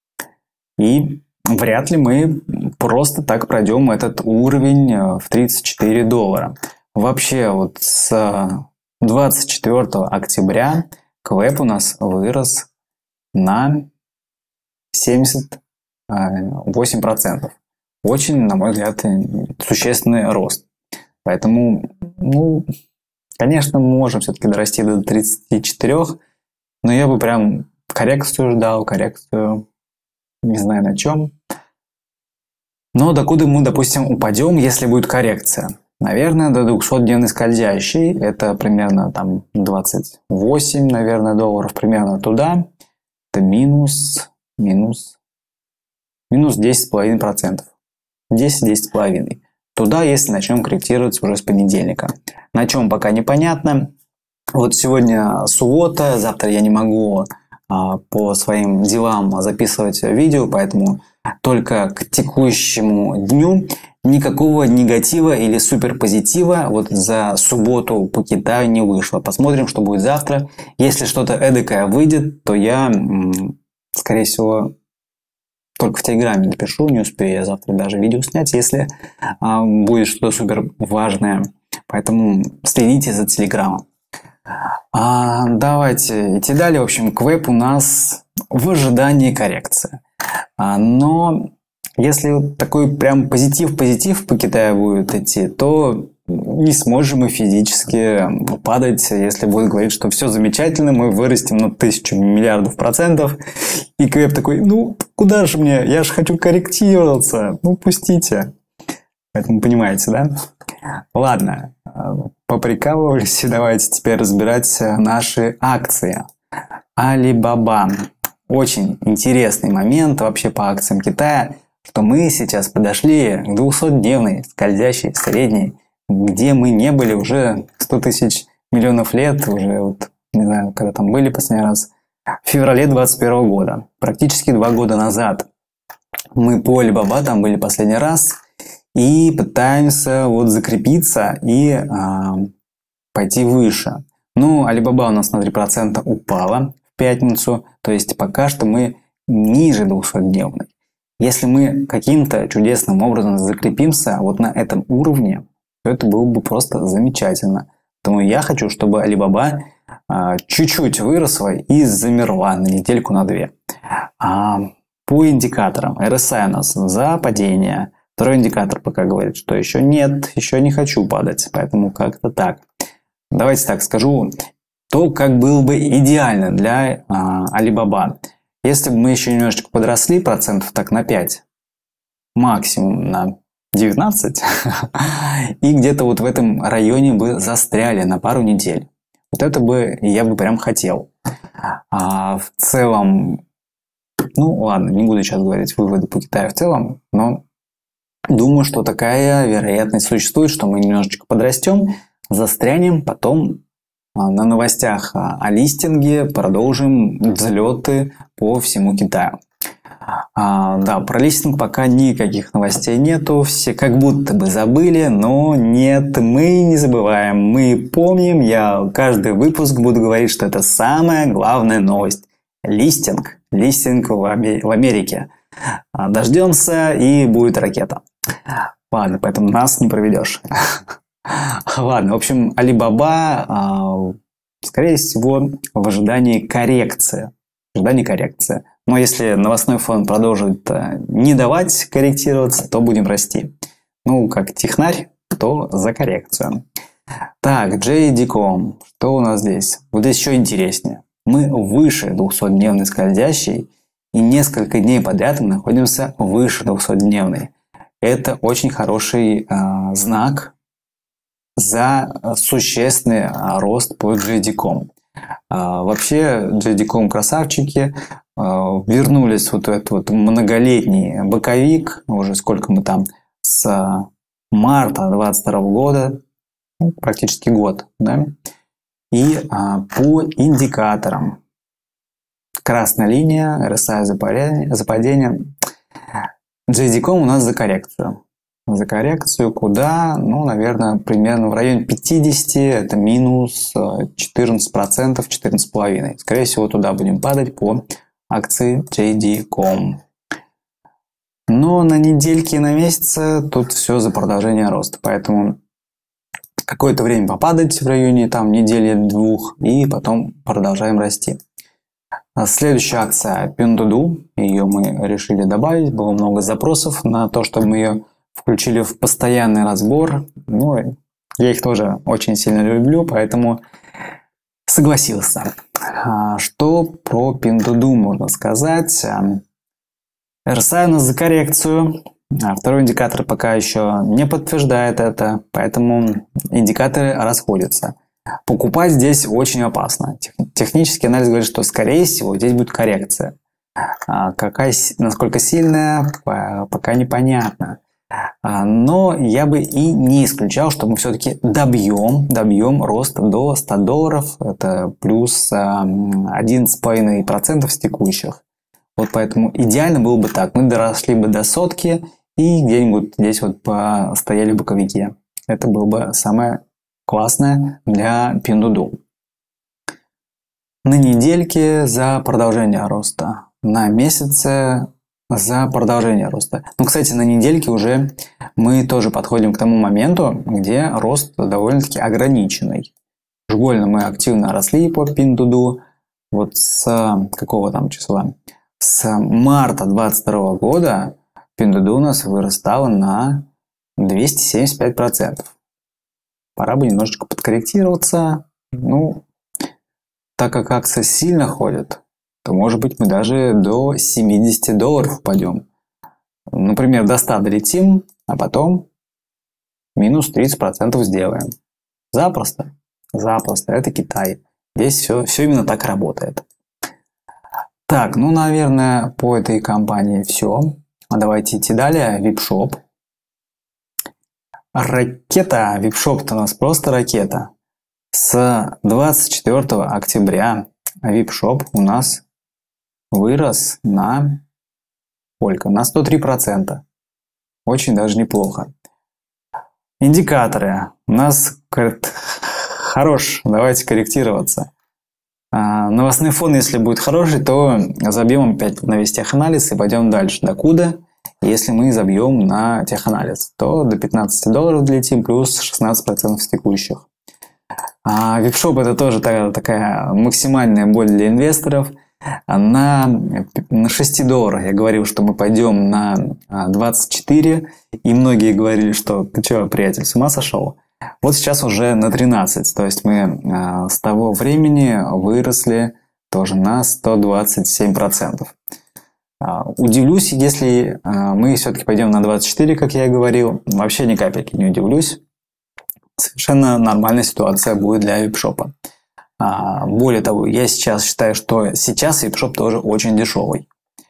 И вряд ли мы просто так пройдем этот уровень в тридцать четыре доллара. Вообще вот с двадцать четвёртого октября Квэп у нас вырос на семьдесят восемь процентов. Очень, на мой взгляд, существенный рост. Поэтому, ну... Конечно, мы можем все-таки дорасти до тридцати четырёх, но я бы прям коррекцию ждал, коррекцию не знаю на чем. Но докуда мы, допустим, упадем, если будет коррекция? Наверное, до двухсотдневной скользящей, это примерно там двадцать восемь, наверное, долларов, примерно туда. Это минус, минус, минус десять целых пять десятых процента. десять — десять целых пять десятых. Туда, если начнем корректироваться уже с понедельника. На чем пока непонятно. Вот сегодня суббота, завтра я не могу а, по своим делам записывать видео, поэтому только к текущему дню никакого негатива или суперпозитива вот за субботу по Китаю не вышло. Посмотрим, что будет завтра. Если что-то эдакое выйдет, то я, скорее всего, только в Телеграме напишу, не успею я завтра даже видео снять, если а, будет что-то супер важное. Поэтому следите за Телеграмом. А, давайте идти далее. В общем, Квэп у нас в ожидании коррекции. А, но если такой прям позитив-позитив по Китаю будет идти, то не сможем мы физически падать, если будет говорить, что все замечательно, мы вырастем на тысячу миллиардов процентов. И Квэп такой: ну, куда же мне? Я же хочу корректироваться. Ну, пустите. Поэтому понимаете, да? Ладно, поприкалывались. Давайте теперь разбирать наши акции. Alibaba. Очень интересный момент вообще по акциям Китая, что мы сейчас подошли к двухсотдневной скользящей средней, где мы не были уже сто тысяч миллионов лет, уже вот, не знаю, когда там были последний раз, в феврале двадцать первого года, практически два года назад. Мы по Alibaba там были последний раз, и пытаемся вот закрепиться и а, пойти выше. Ну, Alibaba у нас на три процента упала в пятницу, то есть пока что мы ниже двухсотдневной. Если мы каким-то чудесным образом закрепимся вот на этом уровне, то это было бы просто замечательно. Поэтому я хочу, чтобы Alibaba а, чуть-чуть выросла и замерла на недельку, на две. А, по индикаторам эр эс ай у нас за падение. Второй индикатор пока говорит, что еще нет, еще не хочу падать. Поэтому как-то так. Давайте так скажу. То, как было бы идеально для а, Alibaba. Если бы мы еще немножечко подросли, процентов так на пять, максимум на девятнадцать, и где-то вот в этом районе бы застряли на пару недель. Вот это бы я бы прям хотел. А в целом, ну ладно, не буду сейчас говорить выводы по Китаю в целом, но думаю, что такая вероятность существует, что мы немножечко подрастем, застрянем, потом на новостях о листинге продолжим взлеты по всему Китаю. А, да, про листинг пока никаких новостей нету, все как будто бы забыли, но нет, мы не забываем, мы помним, я каждый выпуск буду говорить, что это самая главная новость. Листинг, листинг в Америке. Дождемся и будет ракета. Ладно, поэтому нас не проведешь. Ладно, в общем, Alibaba, скорее всего, в ожидании коррекции. В ожидании коррекции. Но если новостной фон продолжит не давать корректироваться, то будем расти. Ну, как технарь, то за коррекцию. Так, джей ди ком. Что у нас здесь? Вот здесь еще интереснее. Мы выше двухсотдневной скользящей, и несколько дней подряд мы находимся выше двухсотдневной. Это очень хороший э, знак за существенный рост по джей ди ком. А, вообще джей ди ком красавчики, а, вернулись вот этот вот многолетний боковик, уже сколько мы там, с марта двадцать второго года, ну, практически год, да? И а, по индикаторам красная линия, эр эс ай за падение, за падение, джей ди ком у нас за коррекцию. За коррекцию куда? Ну, наверное, примерно в районе пятьдесят, это минус четырнадцать процентов, четырнадцать целых пять десятых. Скорее всего, туда будем падать по акции джей ди ком. Но на недельке и на месяце тут все за продолжение роста. Поэтому какое-то время попадать в районе там недели-двух и потом продолжаем расти. Следующая акция Pinduoduo. Ее мы решили добавить. Было много запросов на то, чтобы мы ее включили в постоянный разбор. Ну, я их тоже очень сильно люблю, поэтому согласился. Что про Pinduoduo можно сказать? эр эс ай у нас за коррекцию. Второй индикатор пока еще не подтверждает это, поэтому индикаторы расходятся. Покупать здесь очень опасно. Технический анализ говорит, что скорее всего здесь будет коррекция. Какая, насколько сильная, пока непонятно. Но я бы и не исключал, что мы все-таки добьем, добьем рост до ста долларов. Это плюс одиннадцать целых пять десятых процента с текущих. Вот поэтому идеально было бы так. Мы доросли бы до сотки и где-нибудь здесь вот постояли в боковике. Это было бы самое классное для Pinduoduo. На недельке за продолжение роста. На месяце за продолжение роста. Ну, кстати, на недельке уже мы тоже подходим к тому моменту, где рост довольно-таки ограниченный. Школьно мы активно росли по Pinduoduo. Вот с какого там числа? С марта двадцать второго года Pinduoduo у нас вырастала на двести семьдесят пять процентов. Пора бы немножечко подкорректироваться. Ну, так как акция сильно ходит, то, может быть, мы даже до семидесяти долларов упадем. Например, до ста долетим, а потом минус тридцать процентов сделаем. Запросто. Запросто. Это Китай. Здесь все, все именно так работает. Так, ну, наверное, по этой компании все. Давайте идти далее. Випшоп. Ракета. Випшоп-то у нас просто ракета. С двадцать четвёртого октября Випшоп у нас вырос на сколько? На сто три процента. Очень даже неплохо. Индикаторы. У нас говорит, хорош, давайте корректироваться. А, новостной фон, если будет хороший, то забьем опять на весь теханализ и пойдем дальше. Докуда? Если мы забьем на теханализ, то до пятнадцати долларов долетим, плюс шестнадцать процентов с текущих. А випшоп это тоже такая, такая максимальная боль для инвесторов. На, на шести долларах я говорил, что мы пойдем на двадцать четыре, и многие говорили, что ты что, приятель, с ума сошел? Вот сейчас уже на тринадцать, то есть мы с того времени выросли тоже на сто двадцать семь процентов. Удивлюсь, если мы все-таки пойдем на двадцать четыре, как я и говорил, вообще ни капельки не удивлюсь. Совершенно нормальная ситуация будет для випшопа. Более того, я сейчас считаю, что сейчас випшоп тоже очень дешевый.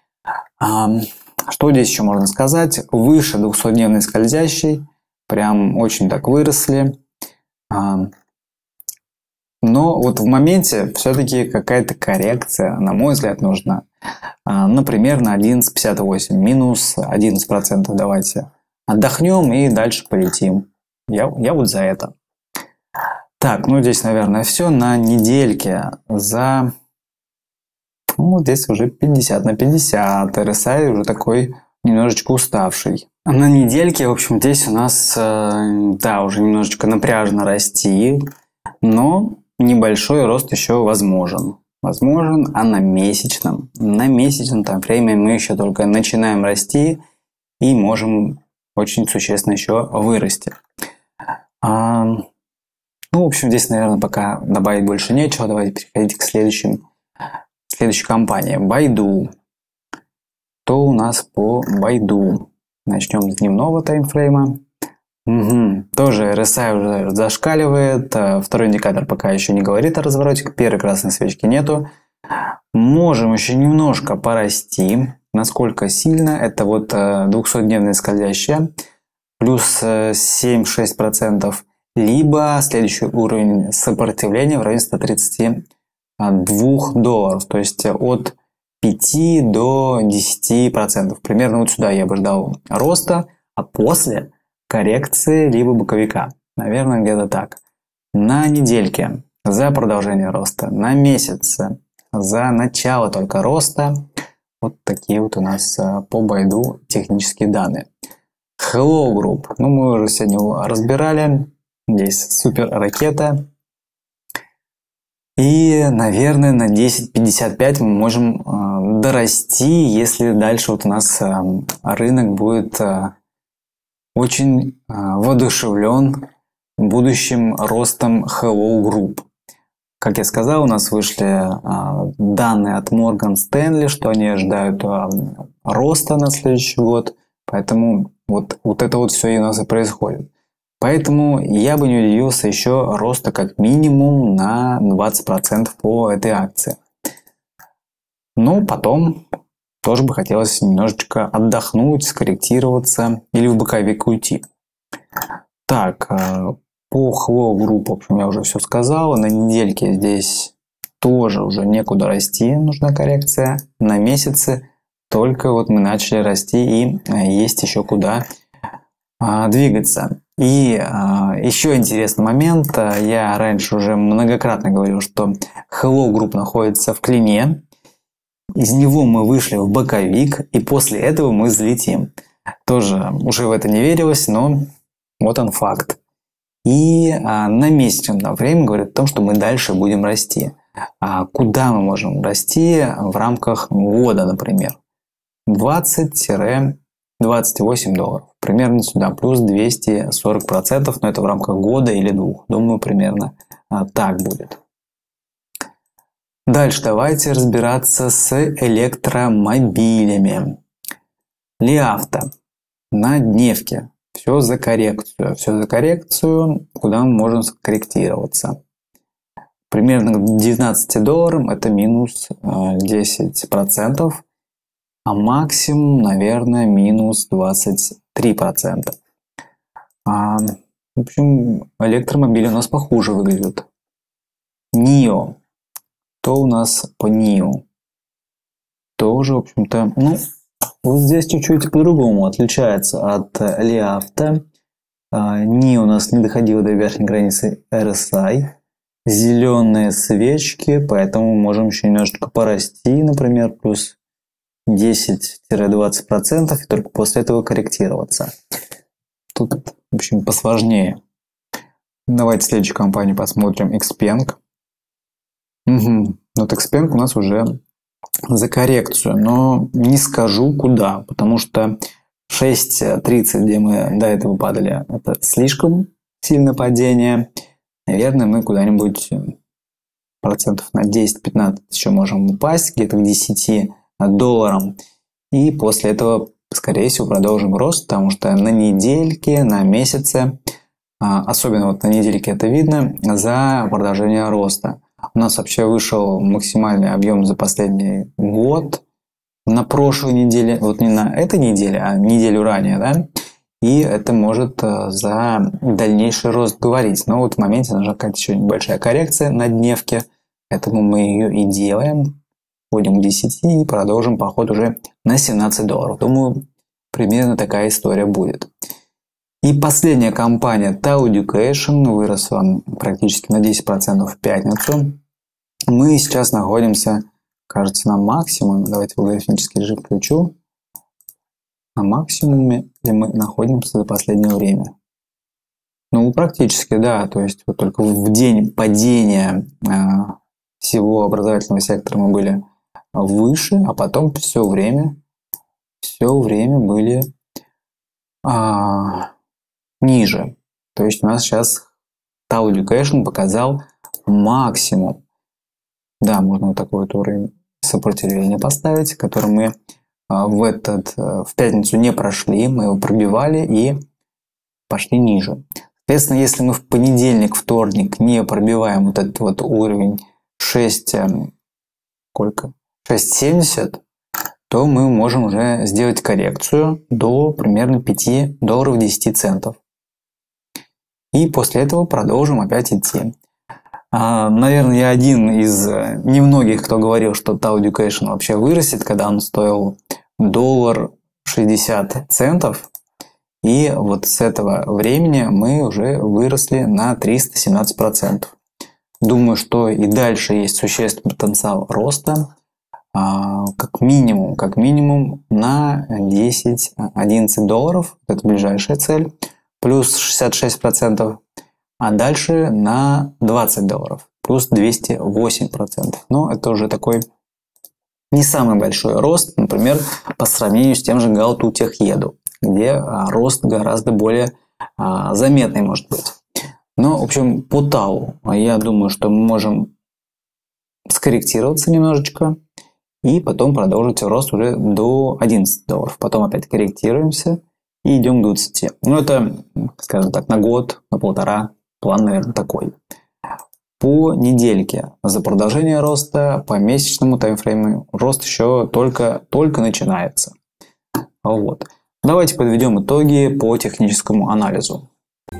Что здесь еще можно сказать? Выше двухсотдневной скользящей. Прям очень так выросли. Но вот в моменте все-таки какая-то коррекция, на мой взгляд, нужна. Например, на одиннадцать пятьдесят восемь. Минус одиннадцать процентов давайте. Отдохнем и дальше полетим. Я, я вот за это. Так, ну здесь, наверное, все. На недельке за... Ну, здесь уже пятьдесят на пятьдесят. эр эс ай уже такой немножечко уставший. На недельке, в общем, здесь у нас, да, уже немножечко напряжно расти. Но небольшой рост еще возможен. Возможен, а на месячном. На месячном таймфрейме мы еще только начинаем расти и можем очень существенно еще вырасти. А, ну, в общем, здесь, наверное, пока добавить больше нечего. Давайте переходить к следующим, следующей компании. Baidu. Что у нас по Baidu? Начнем с дневного таймфрейма. Угу. Тоже эр эс ай уже зашкаливает. Второй индикатор пока еще не говорит о развороте. Первой красной свечки нету. Можем еще немножко порасти. Насколько сильно? Это вот двухсотдневная скользящая. Плюс семь-шесть процентов, либо следующий уровень сопротивления в районе ста тридцати двух долларов, то есть от пяти до десяти процентов. Примерно вот сюда я бы ждал роста, а после коррекции либо боковика. Наверное, где-то так. На недельке за продолжение роста, на месяц за начало только роста. Вот такие вот у нас по Baidu технические данные. Hello Group. Ну, мы уже сегодня его разбирали. Здесь супер ракета. И, наверное, на десять пятьдесят пять мы можем э, дорасти, если дальше вот у нас э, рынок будет э, очень э, воодушевлен будущим ростом Hello Group. Как я сказал, у нас вышли э, данные от Morgan Stanley, что они ожидают э, роста на следующий год. Поэтому вот, вот это вот все у нас и происходит. Поэтому я бы не удивился еще роста как минимум на двадцать процентов по этой акции. Но потом тоже бы хотелось немножечко отдохнуть, скорректироваться или в боковик уйти. Так, по Hello Group, в общем, я уже все сказал. На недельке здесь тоже уже некуда расти, нужна коррекция. На месяце только вот мы начали расти и есть еще куда а, двигаться. И а, еще интересный момент. Я раньше уже многократно говорил, что Hello Group находится в клине. Из него мы вышли в боковик, и после этого мы взлетим. Тоже уже в это не верилось, но вот он факт. И а, на месячном время говорит о том, что мы дальше будем расти. А куда мы можем расти в рамках года, например? двадцать-двадцать восемь долларов. Примерно сюда. Плюс двести сорок процентов, но это в рамках года или двух. Думаю, примерно а, так будет. Дальше давайте разбираться с электромобилями. Ли Авто на дневке. Все за коррекцию. Все за коррекцию, куда мы можем скорректироваться. Примерно к девятнадцати долларам это минус десять процентов. А максимум, наверное, минус двадцать три процента. А, в общем, электромобили у нас похуже выглядят. нио. Что у нас по нио? Тоже, в общем-то, ну, вот здесь чуть-чуть по-другому отличается от Ли Авто. Ни у нас не доходило до верхней границы эр эс ай. Зеленые свечки, поэтому можем еще немножечко порасти, например, плюс десять-двадцать процентов, и только после этого корректироваться. Тут, в общем, посложнее. Давайте следующую компанию посмотрим. Xpeng. Угу. Вот Xpeng у нас уже за коррекцию, но не скажу куда, потому что шесть тридцать, где мы до этого падали, это слишком сильное падение. Наверное, мы куда-нибудь процентов на десять-пятнадцать еще можем упасть, где-то к десяти долларам. И после этого, скорее всего, продолжим рост, потому что на недельке, на месяце, особенно вот на недельке это видно, за продолжение роста. У нас вообще вышел максимальный объем за последний год. На прошлой неделе, вот не на этой неделе, а неделю ранее, да, и это может за дальнейший рост говорить. Но вот в моменте нужна какая-то еще небольшая коррекция на дневке, поэтому мы ее и делаем. Входим к десяти и продолжим поход уже на семнадцать долларов. Думаю, примерно такая история будет. И последняя компания Tao Education выросла практически на десять процентов в пятницу. Мы сейчас находимся, кажется, на максимуме. Давайте логарифмический режим включу. На максимуме ли мы находимся за последнее время? Ну, практически, да. То есть вот только в день падения э, всего образовательного сектора мы были выше, а потом все время, все время были а, ниже. То есть у нас сейчас Tao Education показал максимум. Да, можно вот такой вот уровень сопротивления поставить, который мы а, в, этот, в пятницу не прошли, мы его пробивали и пошли ниже. Соответственно, если мы в понедельник, вторник не пробиваем вот этот вот уровень шесть, сколько? шесть семьдесят, то мы можем уже сделать коррекцию до примерно пяти долларов десять центов. И после этого продолжим опять идти. А, наверное, я один из немногих, кто говорил, что Tao Education вообще вырастет, когда он стоил доллар шестьдесят центов. И вот с этого времени мы уже выросли на триста семнадцать процентов. Думаю, что и дальше есть существенный потенциал роста. Как минимум, как минимум на десять-одиннадцать долларов, это ближайшая цель, плюс шестьдесят шесть процентов, а дальше на двадцать долларов, плюс двести восемь процентов. Но это уже такой не самый большой рост, например, по сравнению с тем же Гаоту Техеду, где рост гораздо более заметный может быть. Но, в общем, по Тау я думаю, что мы можем скорректироваться немножечко, и потом продолжить рост уже до одиннадцати долларов. Потом опять корректируемся и идем к двадцати. Ну, это, скажем так, на год, на полтора. План, наверное, такой. По недельке за продолжение роста, по месячному таймфрейму рост еще только, только начинается. Вот. Давайте подведем итоги по техническому анализу.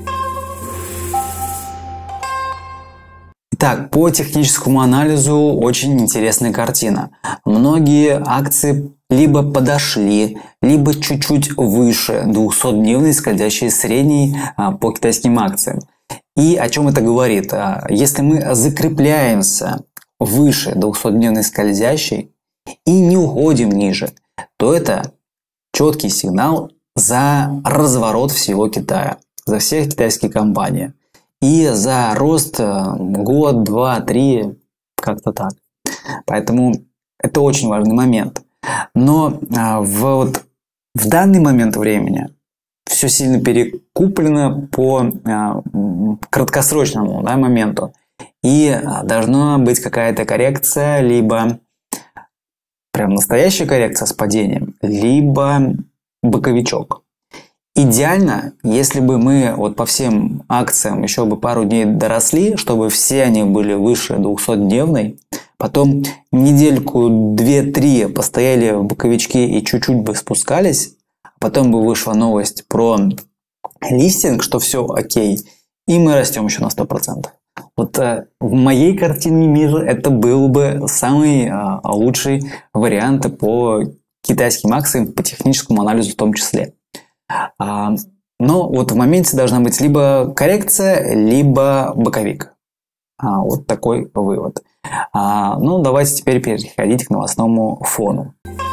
Итак, по техническому анализу очень интересная картина. Многие акции либо подошли, либо чуть-чуть выше двухсотдневной скользящей средней по китайским акциям. И о чем это говорит? Если мы закрепляемся выше двухсотдневной скользящей и не уходим ниже, то это четкий сигнал за разворот всего Китая, за всех китайских компаний. И за рост год, два, три, как-то так. Поэтому это очень важный момент. Но в, вот, в данный момент времени все сильно перекуплено по а, краткосрочному, да, моменту. И должна быть какая-то коррекция, либо прям настоящая коррекция с падением, либо боковичок. Идеально, если бы мы вот по всем акциям еще бы пару дней доросли, чтобы все они были выше двухсотдневной, потом недельку, две-три постояли в боковичке и чуть-чуть бы спускались, потом бы вышла новость про листинг, что все окей, и мы растем еще на сто процентов. Вот э, в моей картине мира это был бы самый э, лучший вариант по китайским акциям, по техническому анализу в том числе. А, Но вот в моменте должна быть либо коррекция, либо боковик. А, вот такой вывод. А, ну, давайте теперь переходить к новостному фону.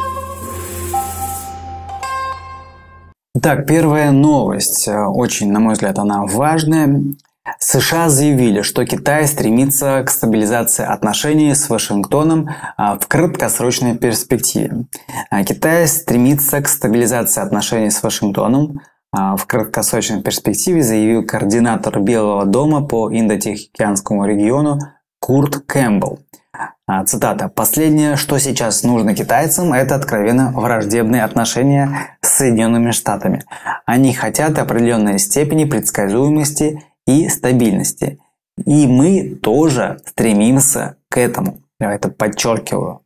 Итак, первая новость. Очень, на мой взгляд, она важная. США заявили, что Китай стремится к стабилизации отношений с Вашингтоном в краткосрочной перспективе. Китай стремится к стабилизации отношений с Вашингтоном в краткосрочной перспективе, заявил координатор Белого дома по Индо-Тихоокеанскому региону Курт Кэмпбелл. Цитата. «Последнее, что сейчас нужно китайцам, это откровенно враждебные отношения с Соединенными Штатами. Они хотят определенной степени предсказуемости и стабильности. И мы тоже стремимся к этому». Я это подчеркиваю.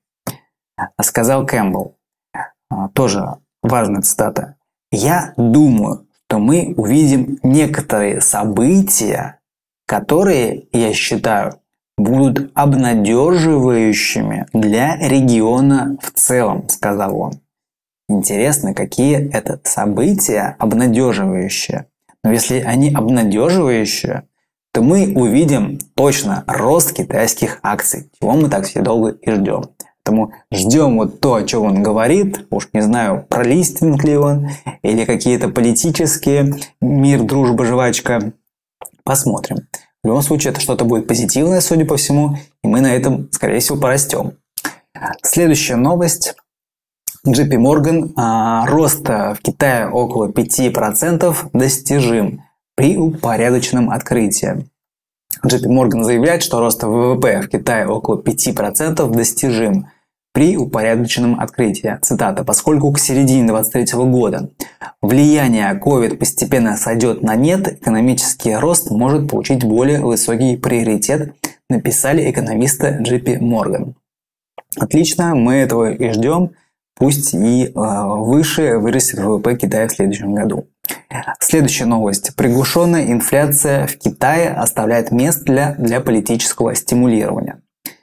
Сказал Кэмпбелл. Тоже важная цитата. «Я думаю, что мы увидим некоторые события, которые, я считаю, будут обнадеживающими для региона в целом», сказал он. Интересно, какие это события обнадеживающие. Но если они обнадеживающие, то мы увидим точно рост китайских акций, чего мы так все долго и ждем. Поэтому ждем вот то, о чем он говорит. Уж не знаю, про листинг ли он, или какие-то политические, мир, дружба, жвачка. Посмотрим. В любом случае, это что-то будет позитивное, судя по всему, и мы на этом, скорее всего, порастем. Следующая новость. джей пи Morgan. А, рост в Китае около пяти процентов достижим при упорядоченном открытии. джей пи Morgan заявляет, что рост ВВП в Китае около пяти процентов достижим при упорядоченном открытии. Цитата. «Поскольку к середине две тысячи двадцать третьего года влияние ковид постепенно сойдет на нет, экономический рост может получить более высокий приоритет», написали экономисты джей пи Morgan. Отлично, мы этого и ждем. Пусть и э, выше вырастет ВВП Китая в следующем году. Следующая новость. Приглушенная инфляция в Китае оставляет место для, для политического стимулирования.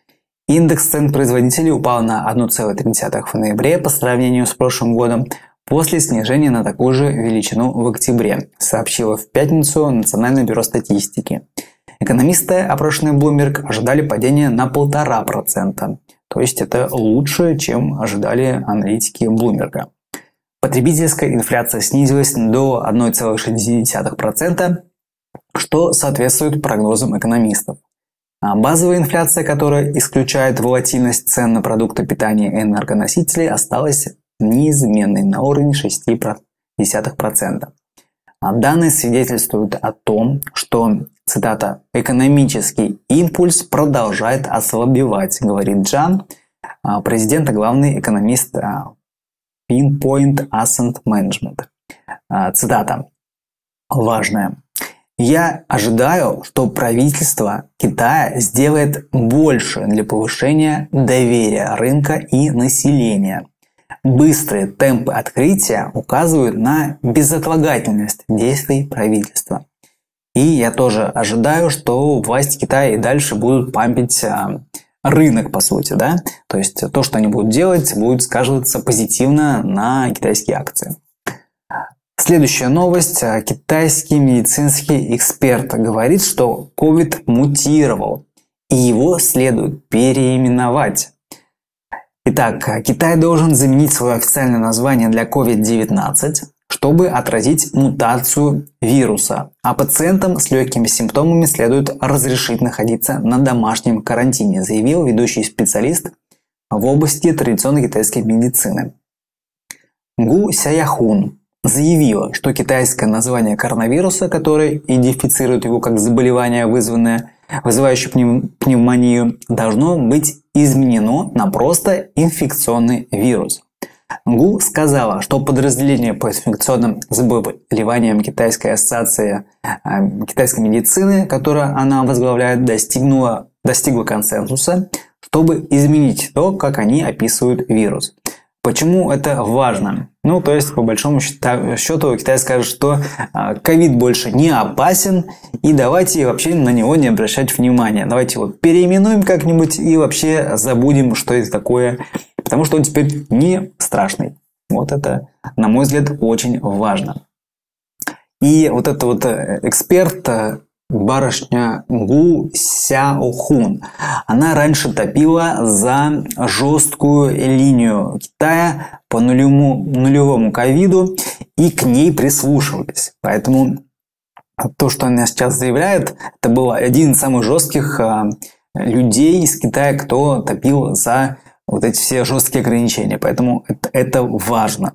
Индекс цен производителей упал на одна целая три десятых в ноябре по сравнению с прошлым годом, после снижения на такую же величину в октябре, сообщило в пятницу Национальное бюро статистики. Экономисты, опрошенные Bloomberg, ожидали падения на полтора процента. То есть это лучше, чем ожидали аналитики Bloomberg. Потребительская инфляция снизилась до одной целой шести десятых процента, что соответствует прогнозам экономистов. А базовая инфляция, которая исключает волатильность цен на продукты питания и энергоносители, осталась неизменной на уровне шести десятых процента. А данные свидетельствуют о том, что, цитата, «экономический импульс продолжает ослабевать», говорит Джан, президент и главный экономист Pinpoint Asset Management. Цитата. Важная. «Я ожидаю, что правительство Китая сделает больше для повышения доверия рынка и населения. Быстрые темпы открытия указывают на безотлагательность действий правительства. И я тоже ожидаю, что власти Китая и дальше будут пампить рынок, по сути, да? То есть то, что они будут делать, будет сказываться позитивно на китайские акции». Следующая новость. Китайский медицинский эксперт говорит, что ковид мутировал, и его следует переименовать. Итак, Китай должен заменить свое официальное название для ковид девятнадцать, чтобы отразить мутацию вируса, а пациентам с легкими симптомами следует разрешить находиться на домашнем карантине, заявил ведущий специалист в области традиционной китайской медицины. Гу Сяяхун заявила, что китайское название коронавируса, которое идентифицирует его как заболевание, вызванное, вызывающее пнев... пневмонию, должно быть изменено на просто инфекционный вирус. Гу сказала, что подразделение по инфекционным заболеваниям Китайской ассоциации э, китайской медицины, которое она возглавляет, достигнуло, достигло консенсуса, чтобы изменить то, как они описывают вирус. Почему это важно? Ну, то есть, по большому счету, Китай скажет, что ковид больше не опасен, и давайте вообще на него не обращать внимания. Давайте его переименуем как-нибудь и вообще забудем, что это такое, потому что он теперь не страшный. Вот это, на мой взгляд, очень важно. И вот это вот эксперт, барышня Гу Сяохун, она раньше топила за жесткую линию Китая по нулевому, нулевому ковиду, и к ней прислушивались. Поэтому то, что она сейчас заявляет, это был один из самых жестких людей из Китая, кто топил за вот эти все жесткие ограничения. Поэтому это, это важно.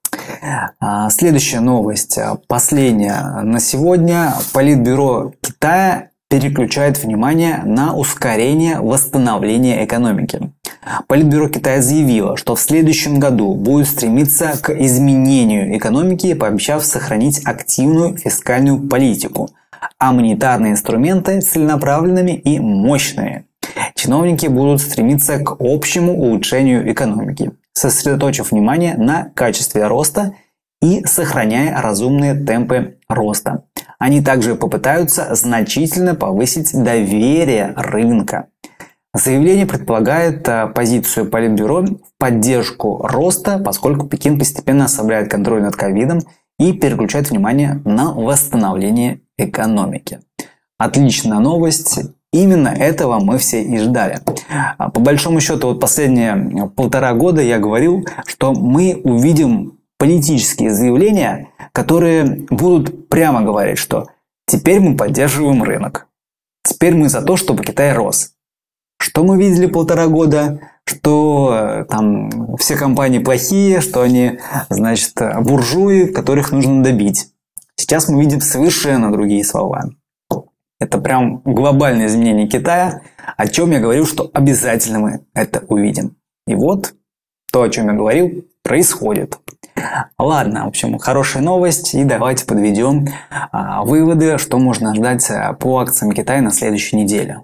Следующая новость, последняя на сегодня. Политбюро Китая переключает внимание на ускорение восстановления экономики. Политбюро Китая заявило, что в следующем году будет стремиться к изменению экономики, пообещав сохранить активную фискальную политику, а монетарные инструменты целенаправленными и мощными. Чиновники будут стремиться к общему улучшению экономики, сосредоточив внимание на качестве роста и сохраняя разумные темпы роста. Они также попытаются значительно повысить доверие рынка. Заявление предполагает позицию Политбюро в поддержку роста, поскольку Пекин постепенно ослабляет контроль над ковидом и переключает внимание на восстановление экономики. Отличная новость. Именно этого мы все и ждали. По большому счету, вот последние полтора года я говорил, что мы увидим политические заявления, которые будут прямо говорить, что теперь мы поддерживаем рынок. Теперь мы за то, чтобы Китай рос. Что мы видели полтора года? Что там все компании плохие, что они, значит, буржуи, которых нужно добить. Сейчас мы видим совершенно другие слова. Это прям глобальное изменение Китая, о чем я говорил, что обязательно мы это увидим. И вот то, о чем я говорил, происходит. Ладно, в общем, хорошая новость. И давайте подведем а, выводы, что можно ждать по акциям Китая на следующей неделе.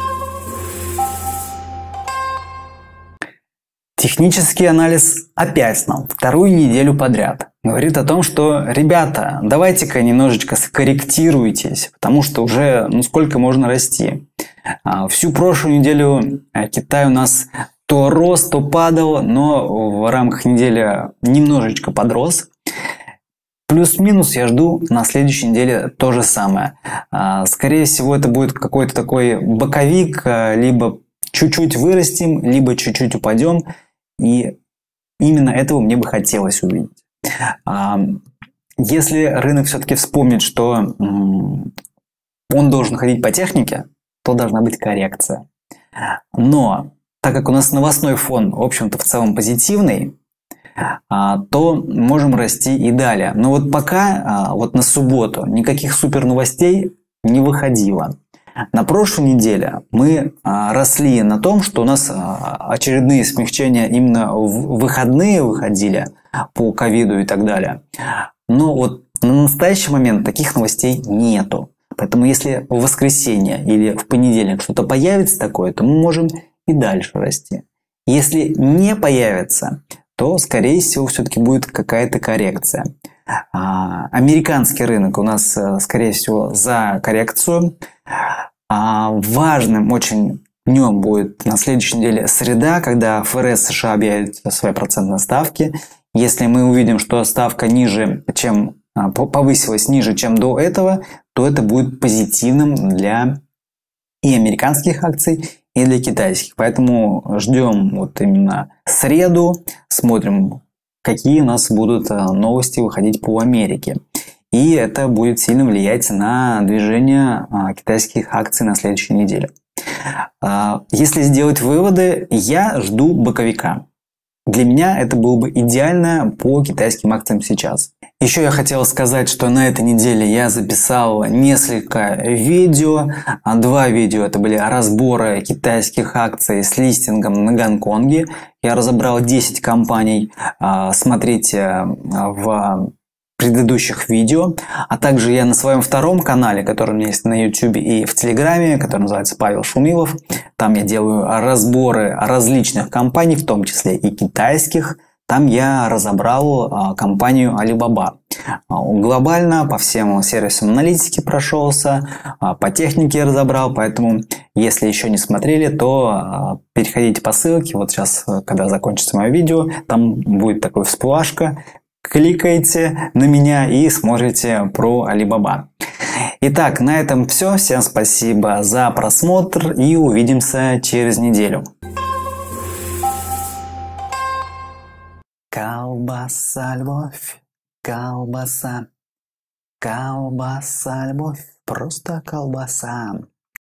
Технический анализ опять нам вторую неделю подряд говорит о том, что, ребята, давайте-ка немножечко скорректируйтесь, потому что уже, ну, сколько можно расти. Всю прошлую неделю Китай у нас то рос, то падал, но в рамках недели немножечко подрос. Плюс-минус я жду на следующей неделе то же самое. Скорее всего, это будет какой-то такой боковик, либо чуть-чуть вырастем, либо чуть-чуть упадем. И именно этого мне бы хотелось увидеть. Если рынок все-таки вспомнит, что он должен ходить по технике, то должна быть коррекция. Но так как у нас новостной фон, в общем-то, в целом позитивный, то можем расти и далее. Но вот пока, вот на субботу, никаких супер новостей не выходило. На прошлой неделе мы росли на том, что у нас очередные смягчения именно в выходные выходили по ковиду и так далее. Но вот на настоящий момент таких новостей нету. Поэтому если в воскресенье или в понедельник что-то появится такое, то мы можем и дальше расти. Если не появится, то, скорее всего, все-таки будет какая-то коррекция. Американский рынок у нас, скорее всего, за коррекцию. Важным очень днем будет на следующей неделе среда, когда эф эр эс США объявит свои процентные ставки. Если мы увидим, что ставка ниже, чем повысилась ниже, чем до этого, то это будет позитивным для и американских акций, и для китайских. Поэтому ждем вот именно среду, смотрим, какие у нас будут новости выходить по Америке. И это будет сильно влиять на движение китайских акций на следующей неделе. Если сделать выводы, я жду боковика. Для меня это было бы идеально по китайским акциям сейчас. Еще я хотел сказать, что на этой неделе я записал несколько видео. Два видео это были разборы китайских акций с листингом на Гонконге. Я разобрал десять компаний. Смотрите в предыдущих видео, а также я на своем втором канале, который у меня есть на YouTube и в Телеграме, который называется Павел Шумилов. Там я делаю разборы различных компаний, в том числе и китайских. Там я разобрал компанию Alibaba. Глобально по всем сервисам аналитики прошелся, по технике разобрал, поэтому если еще не смотрели, то переходите по ссылке. Вот сейчас, когда закончится мое видео, там будет такая всплашка. кликайте на меня и смотрите про Alibaba. Итак, на этом все. Всем спасибо за просмотр и увидимся через неделю. Колбаса, любовь, колбаса, колбаса, любовь, просто колбаса.